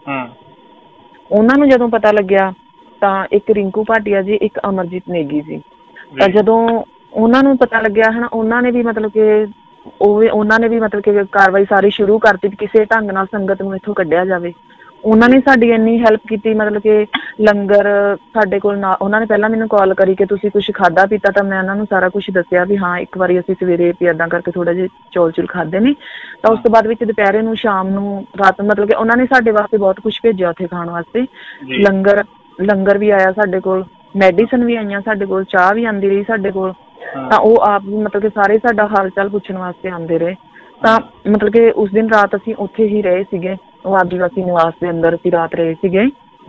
ਉਹਨਾਂ ਨੂੰ ਜਦੋਂ ਪਤਾ ਲੱਗਿਆ ਤਾਂ ਇੱਕ ਰਿੰਕੂ ਭਾਟੀਆ ਜੀ, ਇੱਕ ਅਮਰਜੀਤ ਨੇਗੀ ਜੀ। ਤਾਂ ਜਦੋਂ ਉਹਨਾਂ ਨੂੰ ਪਤਾ ਲੱਗਿਆ ਹਨਾ, ਉਹਨਾਂ ਨੇ ਵੀ ਮਤਲਬ ਕਿ ਉਹਨਾਂ ਨੇ ਵੀ ਮਤਲਬ ਕਿ ਕਾਰਵਾਈ ਸਾਰੀ ਸ਼ੁਰੂ ਕਰਤੀ ਵੀ ਕਿਸੇ ਢੰਗ ਨਾਲ ਸੰਗਤ ਨੂੰ ਇੱਥੋਂ ਕੱਢਿਆ ਜਾਵੇ। ਉਹਨਾਂ ਨੇ ਸਾਡੀ ਇੰਨੀ ਹੈਲਪ ਕੀਤੀ, ਮਤਲਬ ਕਿ ਲੰਗਰ ਸਾਡੇ ਕੋਲ ਨਾ, ਉਹਨਾਂ ਨੇ ਪਹਿਲਾਂ ਮੈਨੂੰ ਕਾਲ ਕਰੀ ਕਿ ਤੁਸੀਂ ਕੁਛ ਖਾਧਾ ਪੀਤਾ। ਤਾਂ ਮੈਂ ਉਹਨਾਂ ਨੂੰ ਸਾਰਾ ਕੁਛ ਦੱਸਿਆ ਵੀ ਹਾਂ ਇੱਕ ਵਾਰੀ ਅਸੀਂ ਸਵੇਰੇ ਵੀ ਇੱਦਾਂ ਕਰਕੇ ਥੋੜ੍ਹਾ ਜਿਹੇ ਚੌਲ ਚੂਲ ਖਾਧੇ ਨੇ। ਤਾਂ ਉਸ ਤੋਂ ਬਾਅਦ ਵਿੱਚ ਦੁਪਹਿਰੇ ਨੂੰ, ਸ਼ਾਮ ਨੂੰ, ਰਾਤ ਨੂੰ, ਮਤਲਬ ਕਿ ਉਹਨਾਂ ਨੇ ਸਾਡੇ ਵਾਸਤੇ ਬਹੁਤ ਕੁਛ ਭੇਜਿਆ ਉੱਥੇ ਖਾਣ ਵਾਸਤੇ। ਲੰਗਰ ਵੀ ਆਇਆ ਸਾਡੇ ਕੋਲ, ਮੈਡੀਸਨ ਵੀ ਆਈਆਂ ਸਾਡੇ ਕੋਲ, ਚਾਹ ਵੀ ਆਉਂਦੀ ਰਹੀ ਸਾਡੇ ਕੋਲ। ਤਾਂ ਉਹ ਆਪ ਮਤਲਬ ਕਿ ਸਾਰੇ ਸਾਡਾ ਹਾਲ ਚਾਲ ਪੁੱਛਣ ਵਾਸਤੇ ਆਉਂਦੇ ਰਹੇ। ਤਾਂ ਮਤਲਬ ਕਿ ਉਸ ਦਿਨ ਰਾਤ ਅਸੀਂ ਉੱਥੇ ਹੀ ਰਹੇ ਸੀਗੇ, ਉਹ ਆਦੀਵਾਸੀ ਨਿਵਾਸ ਦੇ ਅੰਦਰ ਅਸੀਂ ਰਾਤ ਰਹੇ ਸੀਗੇ।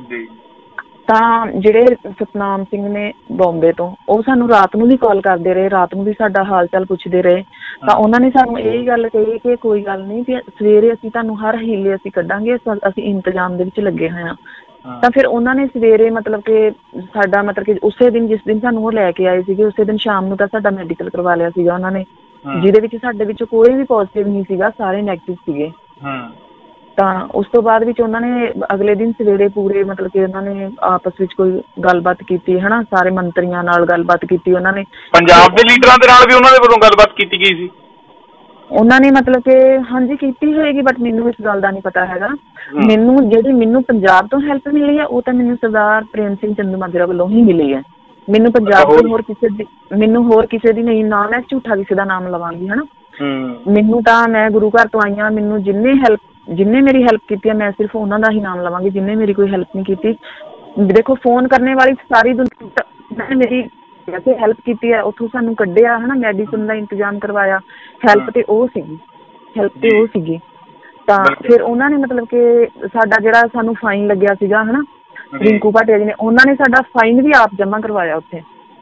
ਤਾਂ ਜਿਹੜੇ ਸਤਨਾਮ ਸਿੰਘ ਨੇ ਬੋਂਬੇ ਤੋਂ, ਉਹ ਸਾਨੂੰ ਰਾਤ ਨੂੰ ਵੀ ਕਾਲ ਕਰਦੇ ਰਹੇ, ਰਾਤ ਨੂੰ ਵੀ ਸਾਡਾ ਹਾਲ ਚਾਲ ਪੁੱਛਦੇ ਰਹੇ। ਤਾਂ ਉਹਨਾਂ ਨੇ ਸਾਨੂੰ ਇਹ ਗੱਲ ਕਹੀ ਕਿ ਕੋਈ ਗੱਲ ਨਹੀਂ, ਕਿ ਸਵੇਰੇ ਅਸੀਂ ਤੁਹਾਨੂੰ ਹਰ ਹੀਲੇ ਅਸੀਂ ਕੱਢਾਂਗੇ, ਅਸੀਂ ਇੰਤਜ਼ਾਮ ਦੇ ਵਿੱਚ ਲੱਗੇ ਹੋਏ ਹਾਂ। ਤਾਂ ਫਿਰ ਉਹਨਾਂ ਨੇ ਸਵੇਰੇ ਮਤਲਬ ਕਿ ਸਾਡਾ ਮਤਲਬ ਕਿ ਉਸੇ ਦਿਨ ਜਿਸ ਦਿਨ ਸਾਨੂੰ ਉਹ ਲੈ ਕੇ ਆਏ ਸੀਗੇ, ਉਸੇ ਦਿਨ ਸ਼ਾਮ ਨੂੰ ਤਾਂ ਸਾਡਾ ਮੈਡੀਕਲ ਕਰਵਾ ਲਿਆ ਸੀਗਾ ਉਹਨਾਂ ਨੇ, ਜਿਹਦੇ ਵਿੱਚ ਸਾਡੇ ਵਿੱਚੋਂ ਕੋਈ ਵੀ ਪੋਜ਼ੀਟਿਵ ਨਹੀਂ ਸੀਗਾ, ਸਾਰੇ ਨੈਗੇਟਿਵ ਸੀਗੇ। ਤਾਂ ਉਸ ਤੋਂ ਬਾਅਦ ਵਿੱਚ ਉਹਨਾਂ ਨੇ ਅਗਲੇ ਦਿਨ ਸਵੇਰੇ ਪੂਰੇ ਮਤਲਬ ਕਿ ਉਹਨਾਂ ਨੇ ਆਪਸ ਵਿੱਚ ਕੋਈ ਗੱਲਬਾਤ ਕੀਤੀ ਹਨਾ, ਸਾਰੇ ਮੰਤਰੀਆਂ ਨਾਲ ਗੱਲਬਾਤ ਕੀਤੀ ਉਹਨਾਂ ਨੇ। ਪੰਜਾਬ ਦੇ ਲੀਡਰਾਂ ਦੇ ਨਾਲ ਵੀ ਉਹਨਾਂ ਦੇ ਵੱਲੋਂ ਗੱਲਬਾਤ ਕੀਤੀ ਗਈ ਸੀ? ਉਹਨਾਂ ਨੇ ਮਤਲਬ ਕਿ ਹਾਂਜੀ ਕੀਤੀ ਹੋਏਗੀ, ਬਟ ਮੈਨੂੰ ਇਸ ਗੱਲ ਦਾ ਨਹੀਂ ਪਤਾ ਹੈਗਾ। ਮੈਨੂੰ ਪੰਜਾਬ ਤੋਂ ਹੈਲਪ ਮਿਲੀ ਹੈ ਉਹ ਤਾਂ ਮੈਨੂੰ ਸਰਦਾਰ ਪ੍ਰੇਮ ਸਿੰਘ ਚੰਦੂਮਾਜਰਾ ਵੱਲੋਂ ਹੀ ਮਿਲੀ ਹੈ। ਮੈਨੂੰ ਪੰਜਾਬ ਤੋਂ ਹੋਰ ਕਿਸੇ ਦੀ ਨਹੀਂ, ਨਾ ਮੈਂ ਝੂਠਾ ਕਿਸੇ ਦਾ ਨਾਮ ਲਵਾਂਗੀ ਹਨਾ। ਮੈਨੂੰ ਤਾਂ, ਮੈਂ ਗੁਰੂ ਘਰ ਤੋਂ ਆਈ ਹਾਂ, ਮੈਨੂੰ ਜਿੰਨੇ ਮੇਰੀ ਹੈਲਪ ਕੀਤੀ ਹੈ ਮੈਂ ਸਿਰਫ ਉਹਨਾਂ ਦਾ ਹੀ ਨਾਮ ਲਵਾਂਗੀ, ਜਿੰਨੇ ਮੇਰੀ ਕੋਈ ਹੈਲਪ ਨਹੀਂ ਕੀਤੀ। ਦੇਖੋ ਫੋਨ ਕਰਨੇ ਵਾਲੀ ਸਾਰੀ ਦੁਨੀਆ ਨੇ ਮੇਰੀ ਵੈਸੇ ਹੈਲਪ ਕੀਤੀ ਹੈ, ਉੱਥੋਂ ਸਾਨੂੰ ਕੱਢਿਆ ਹਨਾ, ਮੈਡੀਸਨ ਦਾ ਇੰਤਜ਼ਾਮ ਕਰਵਾਇਆ, ਹੈਲਪ ਤੇ ਉਹ ਸੀਗੀ। ਤਾਂ ਫਿਰ ਉਹਨਾਂ ਨੇ ਮਤਲਬ ਕਿ ਸਾਡਾ ਜਿਹੜਾ ਸਾਨੂੰ ਫਾਈਨ ਲੱਗਿਆ ਸੀਗਾ ਹਨਾ, ਰਿੰਕੂ ਭਾਟੀਆ ਜੀ ਨੇ, ਉਹਨਾਂ ਨੇ ਸਾਡਾ ਫਾਈਨ ਵੀ ਆਪ ਜਮ੍ਹਾਂ ਕਰਵਾਇਆ ਉੱਥੇ।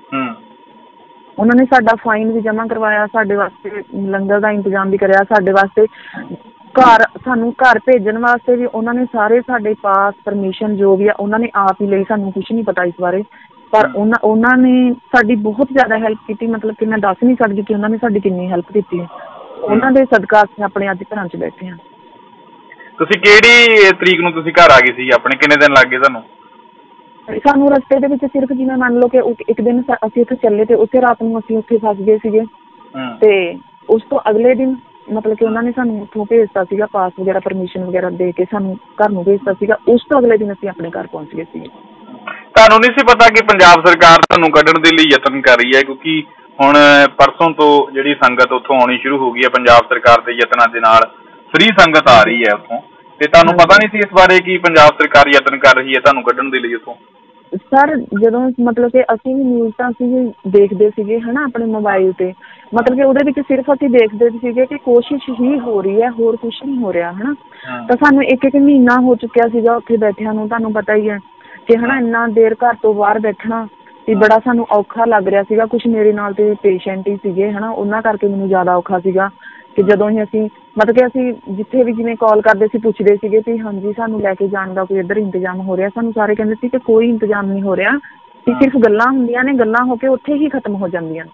ਉਹਨਾਂ ਨੇ ਸਾਡਾ ਫਾਈਨ ਵੀ ਜਮ੍ਹਾਂ ਕਰਵਾਇਆ, ਸਾਡੇ ਵਾਸਤੇ ਲੰਗਰ ਦਾ ਇੰਤਜ਼ਾਮ ਵੀ ਕਰਿਆ, ਸਾਡੇ ਵਾਸਤੇ ਸਾਨੂੰ ਘਰ ਭੇਜਣ ਵਾਸਤੇ ਵੀ ਉਹਨਾਂ ਨੇ ਸਾਰੇ ਸਾਡੇ ਪਾਸ ਪਰਮਿਸ਼ਨ ਜੋ ਵੀ ਆ ਉਹਨਾਂ ਨੇ ਆਪ ਹੀ ਲਈ। ਸਾਨੂੰ ਕੁਛ ਨਹੀਂ ਪਤਾ ਇਸ ਬਾਰੇ, ਪਰ ਉਹਨਾਂ ਨੇ ਸਾਡੀ ਬਹੁਤ ਜ਼ਿਆਦਾ ਹੈਲਪ ਕੀਤੀ। ਮਤਲਬ ਕਿ ਮੈਂ ਦੱਸ ਨਹੀਂ ਸਕਦੀ ਕਿ ਉਹਨਾਂ ਨੇ ਸਾਡੀ ਕਿੰਨੀ ਹੈਲਪ ਕੀਤੀ ਹੈ। ਉਹਨਾਂ ਦੇ ਸਦਕਾ ਅਸੀਂ ਆਪਣੇ ਅੱਜ ਘਰਾਂ 'ਚ ਬੈਠੇ ਹਾਂ। ਤੁਸੀਂ ਕਿਹੜੀ ਤਰੀਕ ਨੂੰ ਤੁਸੀਂ ਘਰ ਆ ਗਏ ਸੀ ਆਪਣੇ? ਕਿੰਨੇ ਦਿਨ ਲੱਗ ਗਏ ਤੁਹਾਨੂੰ? ਸਾਨੂੰ ਰਸਤੇ ਦੇ ਵਿੱਚ ਸਿਰਫ ਜਿਵੇਂ ਮੰਨ ਲਓ ਕਿ ਇੱਕ ਦਿਨ ਅਸੀਂ ਉੱਥੇ ਚੱਲੇ ਤੇ ਉੱਥੇ ਰਾਤ ਨੂੰ ਅਸੀਂ ਉੱਥੇ ਫਸ ਗਏ ਸੀਗੇ। ਤੇ ਉਸ ਤੋਂ ਅਗਲੇ ਦਿਨ ਮਤਲਬ ਕਿ ਉਹਨਾਂ ਨੇ ਸਾਨੂੰ ਉੱਥੋਂ ਭੇਜਤਾ ਸੀਗਾ, ਪਾਸ ਵਗੈਰਾ ਪਰਮਿਸ਼ਨ ਵਗੈਰਾ ਦੇ ਕੇ ਸਾਨੂੰ ਘਰ ਨੂੰ ਭੇਜਤਾ ਸੀਗਾ। ਉਸ ਤੋਂ ਅਗਲੇ ਦਿਨ ਅਸੀਂ ਆਪਣੇ ਘਰ ਪਹੁੰਚ ਗਏ ਸੀਗੇ। ਤੁਹਾਨੂੰ ਨਹੀਂ ਸੀ ਪਤਾ ਕਿ ਪੰਜਾਬ ਸਰਕਾਰ ਤੁਹਾਨੂੰ ਕੱਢਣ ਦੇ ਲਈ ਯਤਨ ਕਰ ਰਹੀ ਹੈ? ਕਿਉਂਕਿ ਹੁਣ ਪਰਸੋਂ ਤੋਂ ਜਿਹੜੀ ਸੰਗਤ ਉੱਥੋਂ ਆਉਣੀ ਸ਼ੁਰੂ ਹੋ ਗਈ ਹੈ, ਪੰਜਾਬ ਸਰਕਾਰ ਦੇ ਯਤਨਾਂ ਦੇ ਨਾਲ ਫ੍ਰੀ ਸੰਗਤ ਆ ਰਹੀ ਹੈ ਉੱਥੋਂ, ਤੇ ਤੁਹਾਨੂੰ ਪਤਾ ਨਹੀਂ ਸੀ ਇਸ ਬਾਰੇ ਕਿ ਪੰਜਾਬ ਸਰਕਾਰ ਯਤਨ ਕਰ ਰਹੀ ਹੈ ਤੁਹਾਨੂੰ ਕੱਢਣ ਦੇ ਲਈ ਉੱਥੋਂ? ਸਰ ਜਦੋਂ ਮਤਲਬ ਕਿ ਅਸੀਂ ਵੀ ਨਿਊਜ਼ ਤਾਂ ਅਸੀਂ ਦੇਖਦੇ ਸੀਗੇ ਹਨਾ ਆਪਣੇ ਮੋਬਾਈਲ ਤੇ, ਮਤਲਬ ਕਿ ਉਹਦੇ ਵਿੱਚ ਸਿਰਫ ਅਸੀਂ ਦੇਖਦੇ ਸੀਗੇ ਕਿ ਕੋਸ਼ਿਸ਼ ਹੀ ਹੋ ਰਹੀ ਹੈ, ਹੋਰ ਕੁਛ ਨਹੀਂ ਹੋ ਰਿਹਾ ਹਨਾ। ਤਾਂ ਸਾਨੂੰ ਇੱਕ ਮਹੀਨਾ ਹੋ ਚੁੱਕਿਆ ਸੀਗਾ ਉੱਥੇ ਬੈਠਿਆਂ ਨੂੰ, ਤੁਹਾਨੂੰ ਪਤਾ ਹੀ ਹੈ ਕਿ ਹਨਾ ਇੰਨਾ ਦੇਰ ਘਰ ਤੋਂ ਬਾਹਰ ਬੈਠਣਾ ਤੇ ਬੜਾ ਸਾਨੂੰ ਔਖਾ ਲੱਗ ਰਿਹਾ ਸੀਗਾ। ਕੁਛ ਮੇਰੇ ਨਾਲ ਤੇ ਪੇਸ਼ੈਂਟ ਹੀ ਸੀਗੇ ਹਨਾ, ਉਹਨਾਂ ਕਰਕੇ ਮੈਨੂੰ ਜ਼ਿਆਦਾ ਔਖਾ ਸੀਗਾ ਕਿ ਜਦੋਂ ਹੀ ਅਸੀਂ ਮਤਲਬ ਕਿ ਅਸੀਂ ਜਿੱਥੇ ਵੀ ਜਿਵੇਂ ਕਾਲ ਕਰਦੇ ਸੀ ਪੁੱਛਦੇ ਸੀਗੇ ਵੀ ਹਾਂਜੀ ਸਾਨੂੰ ਲੈ ਕੇ ਜਾਣ ਦਾ ਕੋਈ ਇੱਧਰ ਇੰਤਜ਼ਾਮ ਹੋ ਰਿਹਾ, ਸਾਨੂੰ ਸਾਰੇ ਕਹਿੰਦੇ ਸੀ ਕਿ ਕੋਈ ਇੰਤਜ਼ਾਮ ਨਹੀਂ ਹੋ ਰਿਹਾ, ਕਿ ਸਿਰਫ ਗੱਲਾਂ ਹੁੰਦੀਆਂ ਨੇ, ਗੱਲਾਂ ਹੋ ਕੇ ਉੱਥੇ ਹੀ ਖਤਮ ਹੋ ਜਾਂਦੀਆਂ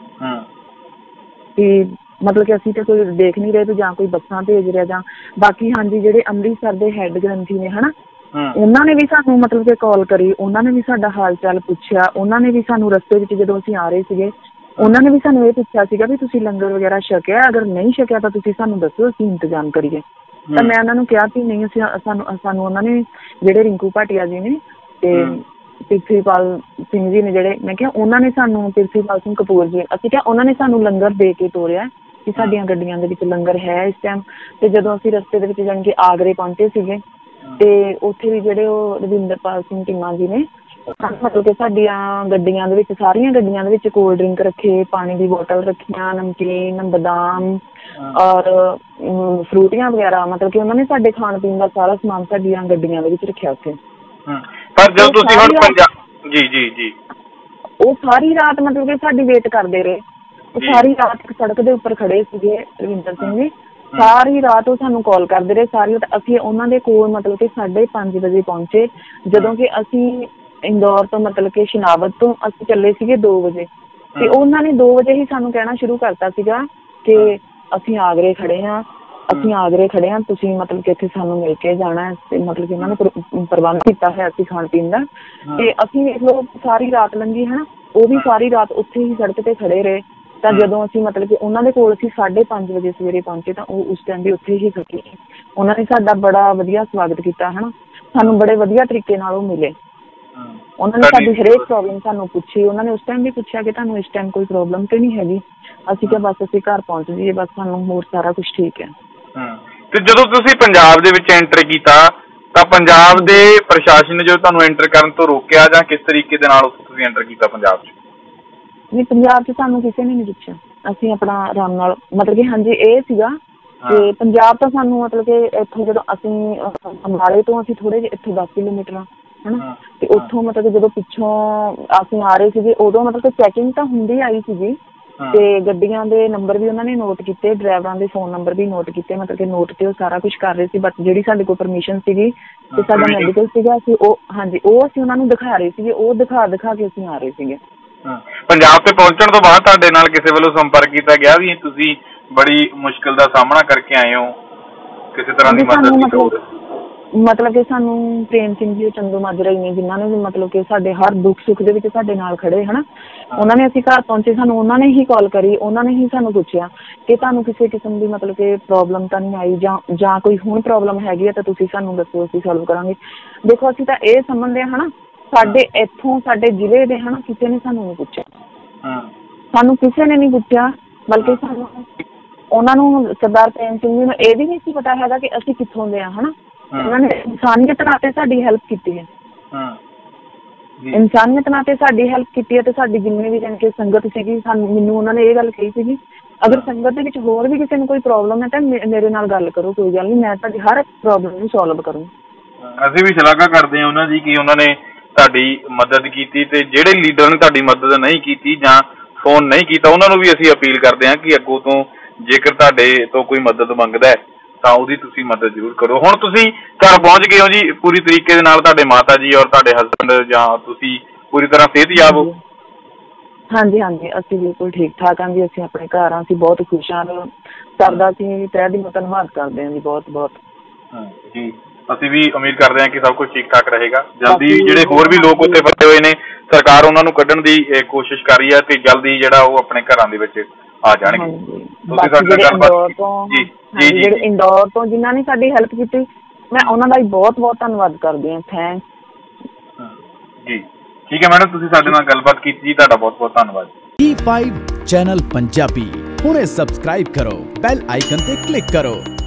ਤੇ ਮਤਲਬ ਕਿ ਅਸੀਂ ਤਾਂ ਕੋਈ ਦੇਖ ਨਹੀਂ ਰਹੇ ਵੀ ਜਾਂ ਕੋਈ ਬੱਸਾਂ ਭੇਜ ਰਿਹਾ ਜਾਂ ਬਾਕੀ। ਹਾਂਜੀ ਜਿਹੜੇ ਅੰਮ੍ਰਿਤਸਰ ਦੇ ਹੈੱਡ ਗ੍ਰੰਥੀ ਨੇ ਹਨਾ, ਉਹਨਾਂ ਨੇ ਵੀ ਸਾਨੂੰ ਮਤਲਬ ਕਿ ਕਾਲ ਕਰੀ, ਉਹਨਾਂ ਨੇ ਵੀ ਸਾਡਾ ਹਾਲ ਚਾਲ ਪੁੱਛਿਆ। ਉਹਨਾਂ ਨੇ ਵੀ ਸਾਨੂੰ ਰਸਤੇ ਵਿੱਚ ਜਦੋਂ ਅਸੀਂ ਆ ਰਹੇ ਸੀਗੇ ਉਹਨਾਂ ਨੇ ਵੀ ਸਾਨੂੰ ਇਹ ਪੁੱਛਿਆ ਸੀਗਾ ਵੀ ਤੁਸੀਂ ਲੰਗਰ ਵਗੈਰਾ ਛਕਿਆ, ਅਗਰ ਨਹੀਂ ਛਕਿਆ ਤਾਂ ਤੁਸੀਂ ਸਾਨੂੰ ਦੱਸੋ, ਅਸੀਂ ਇੰਤਜ਼ਾਮ ਕਰੀਏ। ਤਾਂ ਮੈਂ ਉਹਨਾਂ ਨੂੰ ਕਿਹਾ ਕਿ ਨਹੀਂ, ਸਾਨੂੰ ਉਹਨਾਂ ਨੇ ਜਿਹੜੇ ਰਿੰਕੂ ਭਾਟੀਆ ਜੀ ਨੇ ਤੇ ਪ੍ਰਿਥਵੀਪਾਲ ਸਿੰਘ ਜੀ ਨੇ ਜਿਹੜੇ, ਮੈਂ ਕਿਹਾ ਉਹਨਾਂ ਨੇ ਸਾਨੂੰ, ਪ੍ਰਿਥਵੀਪਾਲ ਸਿੰਘ ਕਪੂਰ ਜੀ, ਅਸੀਂ ਕਿਹਾ ਉਹਨਾਂ ਨੇ ਸਾਨੂੰ ਲੰਗਰ ਦੇ ਕੇ ਤੋਰਿਆ ਕਿ ਸਾਡੀਆਂ ਗੱਡੀਆਂ ਦੇ ਵਿੱਚ ਲੰਗਰ ਹੈ ਇਸ ਟਾਈਮ। ਤੇ ਜਦੋਂ ਅਸੀਂ ਰਸਤੇ ਦੇ ਵਿੱਚ ਜਾਣੀ ਕਿ ਆਗਰੇ ਪਹੁੰਚੇ ਸੀਗੇ ਤੇ ਉੱਥੇ ਵੀ ਜਿਹੜੇ ਉਹ ਰਵਿੰਦਰਪਾਲ ਸਿੰਘ ਟੀਮਾ ਜੀ ਨੇ ਮਤਲਬ ਕਿ ਸਾਡੀਆਂ ਗੱਡੀਆਂ ਦੇ ਵਿੱਚ, ਸਾਰੀਆਂ ਗੱਡੀਆਂ ਦੇ ਵਿੱਚ ਕੋਲਡ ਡਰਿੰਕ ਰੱਖੇ, ਪਾਣੀ ਦੀ ਬੋਟਲ ਰੱਖੀਆਂ, ਨਮਕੀਨ, ਬਦਾਮ ਔਰ ਫਰੂਟੀਆਂ ਵਗੈਰਾ, ਮਤਲਬ ਕਿ ਉਹਨਾਂ ਨੇ ਸਾਡੇ ਖਾਣ ਪੀਣ ਦਾ ਸਾਰਾ ਸਮਾਨ ਸਾਡੀਆਂ ਗੱਡੀਆਂ ਦੇ ਵਿੱਚ ਰੱਖਿਆ ਉੱਥੇ। ਪਰ ਜਦੋਂ ਤੁਸੀਂ ਹੁਣ ਪੰਜਾਬ ਜੀ ਉਹ ਸਾਰੀ ਰਾਤ ਮਤਲਬ ਕਿ ਸਾਡੀ ਵੇਟ ਕਰਦੇ ਰਹੇ, ਉਹ ਸਾਰੀ ਰਾਤ ਇੱਕ ਸੜਕ ਦੇ ਉੱਪਰ ਖੜੇ ਸੀਗੇ ਰਵਿੰਦਰ ਸਿੰਘ ਜੀ, ਸਾਰੀ ਰਾਤ ਉਹ ਸਾਨੂੰ ਕਾਲ ਕਰਦੇ ਰਹੇ ਸਾਰੀ ਰਾਤ। ਅਸੀਂ ਉਹਨਾਂ ਦੇ ਕੋਲ ਮਤਲਬ ਕਿ 5:30 ਵਜੇ ਪਹੁੰਚੇ, ਜਦੋਂ ਕਿ ਅਸੀਂ ਇੰਦੌਰ ਤੋਂ ਮਤਲਬ ਕਿ ਸ਼ਨਾਵਤ ਤੋਂ ਅਸੀਂ ਚੱਲੇ ਸੀਗੇ 2 ਵਜੇ ਤੇ ਉਹਨਾਂ ਨੇ 2 ਵਜੇ ਹੀ ਸਾਨੂੰ ਕਹਿਣਾ ਸ਼ੁਰੂ ਕਰਤਾ ਸੀਗਾ ਕਿ ਅਸੀਂ ਆਗਰੇ ਖੜੇ ਹਾਂ, ਅਸੀਂ ਆਗਰੇ ਖੜੇ ਹਾਂ, ਤੁਸੀਂ ਮਤਲਬ ਕਿ ਇੱਥੇ ਸਾਨੂੰ ਮਿਲ ਕੇ ਜਾਣਾ ਹੈ। ਤੇ ਮਤਲਬ ਕਿ ਉਹਨਾਂ ਨੇ ਪ੍ਰਬੰਧ ਕੀਤਾ ਹੈ ਅਸੀਂ ਖਾਣ ਪੀਣ ਦਾ। ਤੇ ਅਸੀਂ ਵੇਖ ਲਓ ਸਾਰੀ ਰਾਤ ਲੰਘੀ ਹੈ ਨਾ, ਉਹ ਵੀ ਸਾਰੀ ਰਾਤ ਉੱਥੇ ਹੀ ਸੜਕ ਤੇ ਖੜੇ ਰਹੇ। ਤਾਂ ਜਦੋਂ ਅਸੀਂ ਮਤਲਬ ਕਿ ਉਹਨਾਂ ਦੇ ਕੋਲ ਅਸੀਂ 5:30 ਵਜੇ ਸਵੇਰੇ ਪਹੁੰਚੇ ਤਾਂ ਉਹ ਉਸ ਟਾਈਮ ਵੀ ਉੱਥੇ ਹੀ ਖੜੇ। ਉਹਨਾਂ ਨੇ ਸਾਡਾ ਬੜਾ ਵਧੀਆ ਸਵਾਗਤ ਕੀਤਾ ਹੈ ਨਾ, ਸਾਨੂੰ ਬੜੇ ਵਧੀਆ ਤਰੀਕੇ ਨਾਲ ਉਹ ਮਿਲੇ। ਉਹਨਾਂ ਨੇ ਸਾਡੀ ਹਰੇਕ ਪ੍ਰੋਬਲਮ ਸਾਨੂੰ ਪੁੱਛੀ, ਉਹਨਾਂ ਨੇ ਉਸ ਟਾਈਮ ਵੀ ਪੁੱਛਿਆ ਕਿ ਤੁਹਾਨੂੰ ਇਸ ਟਾਈਮ ਕੋਈ ਪ੍ਰੋਬਲਮ ਤੇ ਨਹੀਂ ਹੈਗੀ। ਅਸੀਂ ਕਿਹਾ ਬਸ ਅਸੀਂ ਘਰ ਪਹੁੰਚ ਜਾਈਏ, ਬਸ ਸਾਨੂੰ ਹੋਰ ਸਾਰਾ ਕੁਛ ਠੀਕ ਹੈ। ਤੇ ਜਦੋਂ ਤੁਸੀਂ ਪੰਜਾਬ ਦੇ ਵਿੱਚ ਐਂਟਰ ਕੀਤਾ ਤਾਂ ਪੰਜਾਬ ਦੇ ਪ੍ਰਸ਼ਾਸਨ ਨੇ ਜੋ ਤੁਹਾਨੂੰ ਐਂਟਰ ਕਰਨ ਤੋਂ ਰੋਕਿਆ ਜਾਂ ਕਿਸ ਤਰੀਕੇ ਦੇ ਨਾਲ ਤੁਸੀਂ ਐਂਟਰ ਕੀਤਾ ਪੰਜਾਬ 'ਚ? ਨਹੀਂ, ਪੰਜਾਬ 'ਚ ਸਾਨੂੰ ਕਿਸੇ ਨੇ ਨਹੀਂ ਪੁੱਛਿਆ, ਅਸੀਂ ਆਪਣਾ ਆਰਾਮ ਨਾਲ ਮਤਲਬ ਕਿ ਹਾਂਜੀ ਇਹ ਸੀਗਾ ਕਿ ਪੰਜਾਬ ਤਾਂ ਸਾਨੂੰ ਮਤਲਬ ਕਿ ਇੱਥੋਂ ਜਦੋਂ ਅਸੀਂ ਅੰਬਾਲੇ ਤੋਂ ਅਸੀਂ ਥੋੜ੍ਹੇ ਜਿਹੇ ਇੱਥੋਂ 10 ਕਿਲੋਮੀਟਰ ਆ ਹੈ ਨਾ, ਤੇ ਉੱਥੋਂ ਮਤਲਬ ਕਿ ਜਦੋਂ ਪਿੱਛੋਂ ਅਸੀਂ ਆ ਰਹੇ ਸੀਗੇ ਉਦੋਂ ਮਤਲਬ ਕਿ ਚੈਕਿੰਗ ਤਾਂ ਹੁੰਦੀ ਆਈ ਸੀਗੀ ਤੇ ਗੱਡੀਆਂ ਦੇ ਨੰਬਰ ਵੀ ਉਹਨਾਂ ਨੇ ਨੋਟ ਕੀਤੇ, ਡਰਾਈਵਰਾਂ ਦੇ ਫੋਨ ਨੰਬਰ ਵੀ ਨੋਟ ਕੀਤੇ, ਮਤਲਬ ਕਿ ਨੋਟ ਤੇ ਉਹ ਸਾਰਾ ਕੁਛ ਕਰ ਰਹੇ ਸੀ। ਬਟ ਜਿਹੜੀ ਸਾਡੇ ਕੋਲ ਪਰਮਿਸ਼ਨ ਸੀਗੀ ਤੇ ਸਾਡਾ ਮੈਡੀਕਲ ਸੀਗਾ, ਅਸੀਂ ਉਹ ਹਾਂਜੀ ਉਹ ਅਸੀਂ ਉਹਨਾਂ ਨੂੰ ਦਿਖਾ ਰਹੇ ਸੀਗੇ, ਉਹ ਦਿਖਾ ਕੇ ਅਸੀਂ ਆ ਰਹੇ ਸੀਗੇ। ਪੰਜਾਬ ਤੇ ਪਹੁੰਚਣ ਤੋਂ ਬਾਅਦ ਤੁਹਾਡੇ ਨਾਲ ਕਿਸੇ ਵੱਲੋਂ ਸੰਪਰਕ ਕੀਤਾ ਗਿਆ ਵੀ ਤੁਸੀਂ ਬੜੀ ਮੁਸ਼ਕਿਲ ਦਾ ਸਾਹਮਣਾ ਕਰਕੇ ਆਏ ਹੋ, ਕਿਸੇ ਤਰ੍ਹਾਂ ਦੀ ਮਦਦ? ਮਤਲਬ ਕਿ ਸਾਨੂੰ ਪ੍ਰੇਮ ਸਿੰਘ ਜੀ ਚੰਦੂ ਮਾਜਰਾ ਹੀ ਨੇ ਜਿਨ੍ਹਾਂ ਨੇ ਮਤਲਬ ਕਿ ਸਾਡੇ ਹਰ ਦੁੱਖ ਸੁੱਖ ਦੇ ਵਿੱਚ ਸਾਡੇ ਨਾਲ ਖੜੇ ਹੈ ਨਾ। ਉਹਨਾਂ ਨੇ ਅਸੀਂ ਘਰ ਪਹੁੰਚੇ, ਸਾਨੂੰ ਉਹਨਾਂ ਨੇ ਹੀ ਕਾਲ ਕਰੀ, ਉਹਨਾਂ ਨੇ ਹੀ ਸਾਨੂੰ ਪੁੱਛਿਆ ਕਿ ਤੁਹਾਨੂੰ ਕਿਸੇ ਕਿਸਮ ਦੀ ਮਤਲਬ ਕਿ ਪ੍ਰੋਬਲਮ ਤਾਂ ਨਹੀਂ ਆਈ ਜਾਂ ਕੋਈ ਹੁਣ ਪ੍ਰੋਬਲਮ ਹੈਗੀ ਹੈ ਤਾਂ ਤੁਸੀਂ ਸਾਨੂੰ ਦੱਸੋ, ਅਸੀਂ ਸੋਲਵ ਕਰਾਂਗੇ। ਦੇਖੋ ਅਸੀਂ ਤਾਂ ਇਹ ਸਮਝਦੇ ਹਾਂ ਹੈ ਨਾ, ਸਾਡੇ ਇੱਥੋਂ ਸਾਡੇ ਜ਼ਿਲ੍ਹੇ ਦੇ ਹੈ ਨਾ ਕਿਸੇ ਨੇ ਸਾਨੂੰ ਨਹੀਂ ਪੁੱਛਿਆ, ਸਾਨੂੰ ਕਿਸੇ ਨੇ ਨਹੀਂ ਪੁੱਛਿਆ, ਬਲਕਿ ਸਾਨੂੰ ਉਹਨਾਂ ਨੂੰ ਸਰਦਾਰ ਪ੍ਰੇਮ ਸਿੰਘ ਜੀ ਨੂੰ ਇਹ ਵੀ ਨਹੀਂ ਸੀ ਪਤਾ ਹੈਗਾ ਕਿ ਅਸੀਂ ਕਿੱਥੋਂ ਦੇ ਹਾਂ ਹੈ ਨਾ। ਉਹਨਾਂ ਨੇ ਇਨਸਾਨੀਅਤ ਨਾਤੇ ਸਾਡੀ ਹੈਲਪ ਕੀਤੀ ਹੈ, ਇਨਸਾਨੀਅਤ ਨਾਤੇ ਸਾਡੀ ਹੈਲਪ ਕੀਤੀ ਹੈ। ਤੇ ਸਾਡੀ ਜਿੰਨੇ ਵੀ ਜਾਣੀ ਕਿ ਸੰਗਤ ਸੀਗੀ, ਮੈਨੂੰ ਉਹਨਾਂ ਨੇ ਇਹ ਗੱਲ ਕਹੀ ਸੀਗੀ ਅਗਰ ਸੰਗਤ ਦੇ ਵਿੱਚ ਹੋਰ ਵੀ ਕਿਸੇ ਨੂੰ ਕੋਈ ਪ੍ਰੋਬਲਮ ਹੈ ਤਾਂ ਮੇਰੇ ਨਾਲ ਗੱਲ ਕਰੋ, ਕੋਈ ਗੱਲ ਨਹੀਂ, ਮੈਂ ਤੁਹਾਡੀ ਹਰ ਇੱਕ ਪ੍ਰੋਬਲਮ ਨੂੰ ਸੋਲਵ ਕਰੂੰ। ਅਸੀਂ ਵੀ ਸ਼ਲਾਘਾ ਕਰਦੇ ਹਾਂ ਉਹਨਾਂ ਦੀ ਕਿ ਉਹਨਾਂ ਨੇ ਤੁਹਾਡੀ ਮਦਦ ਕੀਤੀ, ਤੇ ਜਿਹੜੇ ਲੀਡਰ ਨੇ ਤੁਹਾਡੀ ਮਦਦ ਨਹੀਂ ਕੀਤੀ ਜਾਂ ਫੋਨ ਨਹੀਂ ਕੀਤਾ ਉਹਨਾਂ ਨੂੰ ਵੀ ਅਸੀਂ ਅਪੀਲ ਕਰਦੇ ਹਾਂ ਕਿ ਅੱਗੋਂ ਤੋਂ ਜੇਕਰ ਤੁਹਾਡੇ ਤੋਂ ਕੋਈ ਮਦਦ ਮੰਗਦਾ ਹੈ ਤਾਂ ਉਹਦੀ ਤੁਸੀਂ ਮਦਦ ਜ਼ਰੂਰ ਕਰੋ। ਹੁਣ ਤੁਸੀਂ ਘਰ ਪਹੁੰਚ ਗਏ ਹੋ ਜੀ ਪੂਰੀ ਤਰੀਕੇ ਦੇ ਨਾਲ, ਤੁਹਾਡੇ ਮਾਤਾ ਜੀ ਔਰ ਤੁਹਾਡੇ ਹਸਬੈਂਡ ਜਾਂ ਤੁਸੀਂ ਪੂਰੀ ਤਰ੍ਹਾਂ ਸਿਹਤਯਾਬ ਹੋ? ਹਾਂਜੀ ਹਾਂਜੀ, ਅਸੀਂ ਬਿਲਕੁਲ ਠੀਕ ਠਾਕ ਹਾਂ ਜੀ, ਅਸੀਂ ਆਪਣੇ ਘਰ ਹਾਂ, ਅਸੀਂ ਬਹੁਤ ਖੁਸ਼ ਹਾਂ। ਸਰਦਾ ਅਸੀਂ ਤਹਿ ਦਿਲੋਂ ਧੰਨਵਾਦ ਕਰਦੇ ਹਾਂ ਜੀ, ਬਹੁਤ ਬਹੁਤ ਜੀ। ਅਸੀਂ ਵੀ ਉਮੀਦ ਕਰਦੇ ਹਾਂ ਕਿ ਸਭ ਕੁਝ ਠੀਕ ਠਾਕ ਰਹੇਗਾ। ਜਲਦੀ ਜਿਹੜੇ ਹੋਰ ਵੀ ਲੋਕ ਉੱਥੇ ਫਸੇ ਹੋਏ ਨੇ, ਸਰਕਾਰ ਉਹਨਾਂ ਨੂੰ ਕੱਢਣ ਦੀ ਕੋਸ਼ਿਸ਼ ਕਰ ਰਹੀ ਹੈ ਤੇ ਜਲਦੀ ਜਿਹੜਾ ਉਹ ਆਪਣੇ ਘਰਾਂ ਦੇ ਵਿੱਚ ਆ ਜਾਣਗੇ। ਜਿਹੜੇ ਇੰਦੌਰ ਤੋਂ ਜਿਨ੍ਹਾਂ ਨੇ ਸਾਡੀ ਹੈਲਪ ਕੀਤੀ, ਮੈਂ ਉਹਨਾਂ ਦਾ ਵੀ ਬਹੁਤ ਬਹੁਤ ਧੰਨਵਾਦ ਕਰਦੀ ਹਾਂ। ਥੈਂਕਸ ਜੀ। ਠੀਕ ਹੈ ਮੈਡਮ, ਤੁਸੀਂ ਸਾਡੇ ਨਾਲ ਗੱਲਬਾਤ ਕੀਤੀ ਜੀ, ਤੁਹਾਡਾ ਬਹੁਤ ਬਹੁਤ ਧੰਨਵਾਦ। E5 ਚੈਨਲ ਪੰਜਾਬੀ ਹੁਣੇ ਸਬਸਕ੍ਰਾਈਬ ਕਰੋ, ਬੈਲ ਆਈਕਨ ਤੇ ਕਲਿੱਕ ਕਰੋ।